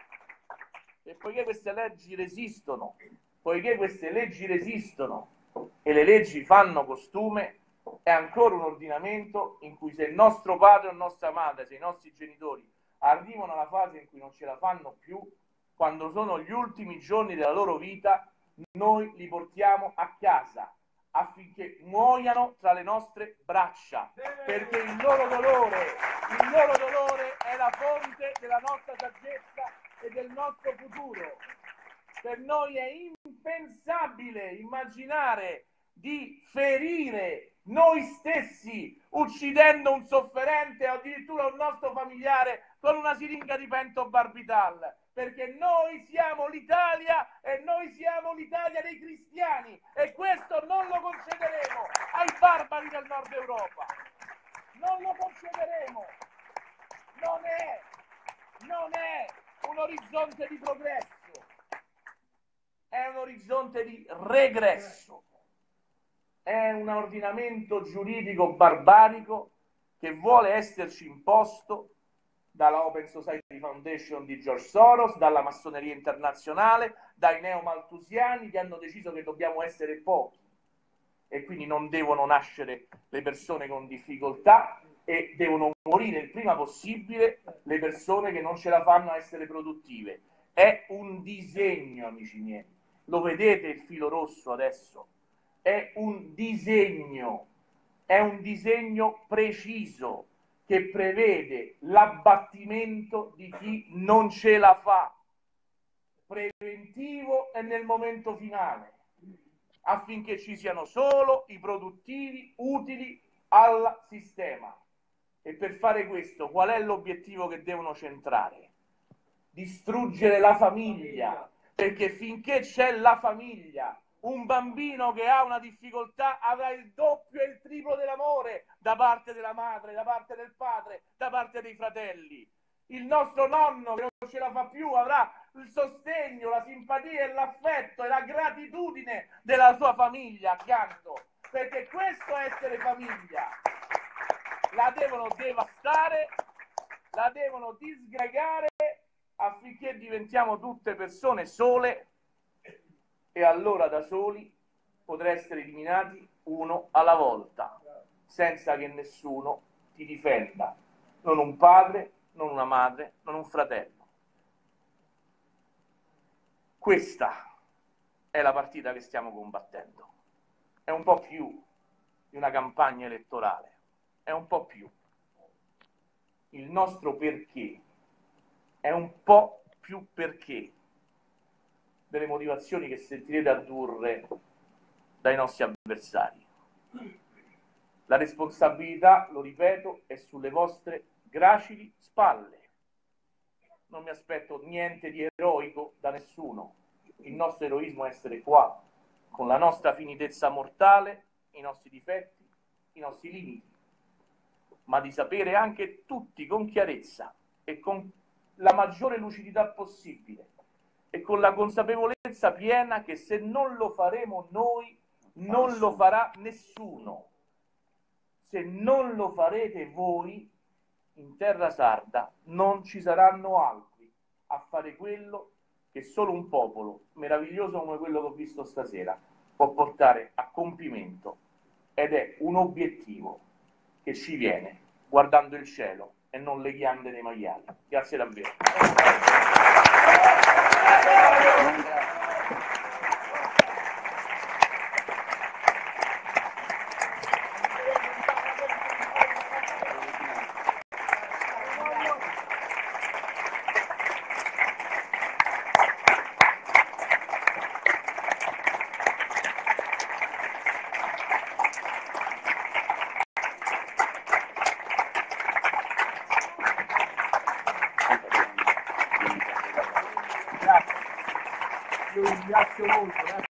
e poiché queste leggi resistono, poiché queste leggi resistono e le leggi fanno costume, è ancora un ordinamento in cui se il nostro padre o nostra madre, se i nostri genitori arrivano alla fase in cui non ce la fanno più, quando sono gli ultimi giorni della loro vita, noi li portiamo a casa affinché muoiano tra le nostre braccia, perché il loro dolore, il loro dolore è la fonte della nostra saggezza e del nostro futuro. Per noi è impensabile immaginare di ferire noi stessi uccidendo un sofferente o addirittura un nostro familiare con una siringa di pentobarbital, perché noi siamo l'Italia e noi siamo l'Italia dei cristiani, e questo non lo concederemo ai barbari del nord Europa, non lo concederemo. Non è, non è un orizzonte di progresso, è un orizzonte di regresso. È un ordinamento giuridico barbarico che vuole esserci imposto dalla Open Society Foundation di George Soros, dalla massoneria internazionale, dai neomalthusiani che hanno deciso che dobbiamo essere pochi e quindi non devono nascere le persone con difficoltà e devono morire il prima possibile le persone che non ce la fanno a essere produttive. È un disegno, amici miei. Lo vedete il filo rosso adesso? È un disegno, è un disegno preciso che prevede l'abbattimento di chi non ce la fa, preventivo e nel momento finale, affinché ci siano solo i produttivi utili al sistema. E per fare questo, qual è l'obiettivo che devono centrare? Distruggere la famiglia, perché finché c'è la famiglia, un bambino che ha una difficoltà avrà il doppio e il triplo dell'amore da parte della madre, da parte del padre, da parte dei fratelli. Il nostro nonno che non ce la fa più avrà il sostegno, la simpatia e l'affetto e la gratitudine della sua famiglia accanto, perché questo è essere famiglia. La devono devastare, la devono disgregare affinché diventiamo tutte persone sole, e allora da soli potrà essere eliminati uno alla volta, senza che nessuno ti difenda, non un padre, non una madre, non un fratello. Questa è la partita che stiamo combattendo. È un po' più di una campagna elettorale, è un po' più. Il nostro perché è un po' più perché delle motivazioni che sentirete addurre dai nostri avversari. La responsabilità, lo ripeto, è sulle vostre gracili spalle. Non mi aspetto niente di eroico da nessuno. Il nostro eroismo è essere qua, con la nostra finitezza mortale, i nostri difetti, i nostri limiti, ma di sapere anche tutti con chiarezza e con la maggiore lucidità possibile e con la consapevolezza piena che se non lo faremo noi, non lo farà nessuno. se non lo farete voi, in terra sarda non ci saranno altri a fare quello che solo un popolo meraviglioso come quello che ho visto stasera può portare a compimento, ed è un obiettivo che ci viene guardando il cielo e non le ghiande dei maiali. Grazie davvero. Io vi ringrazio molto.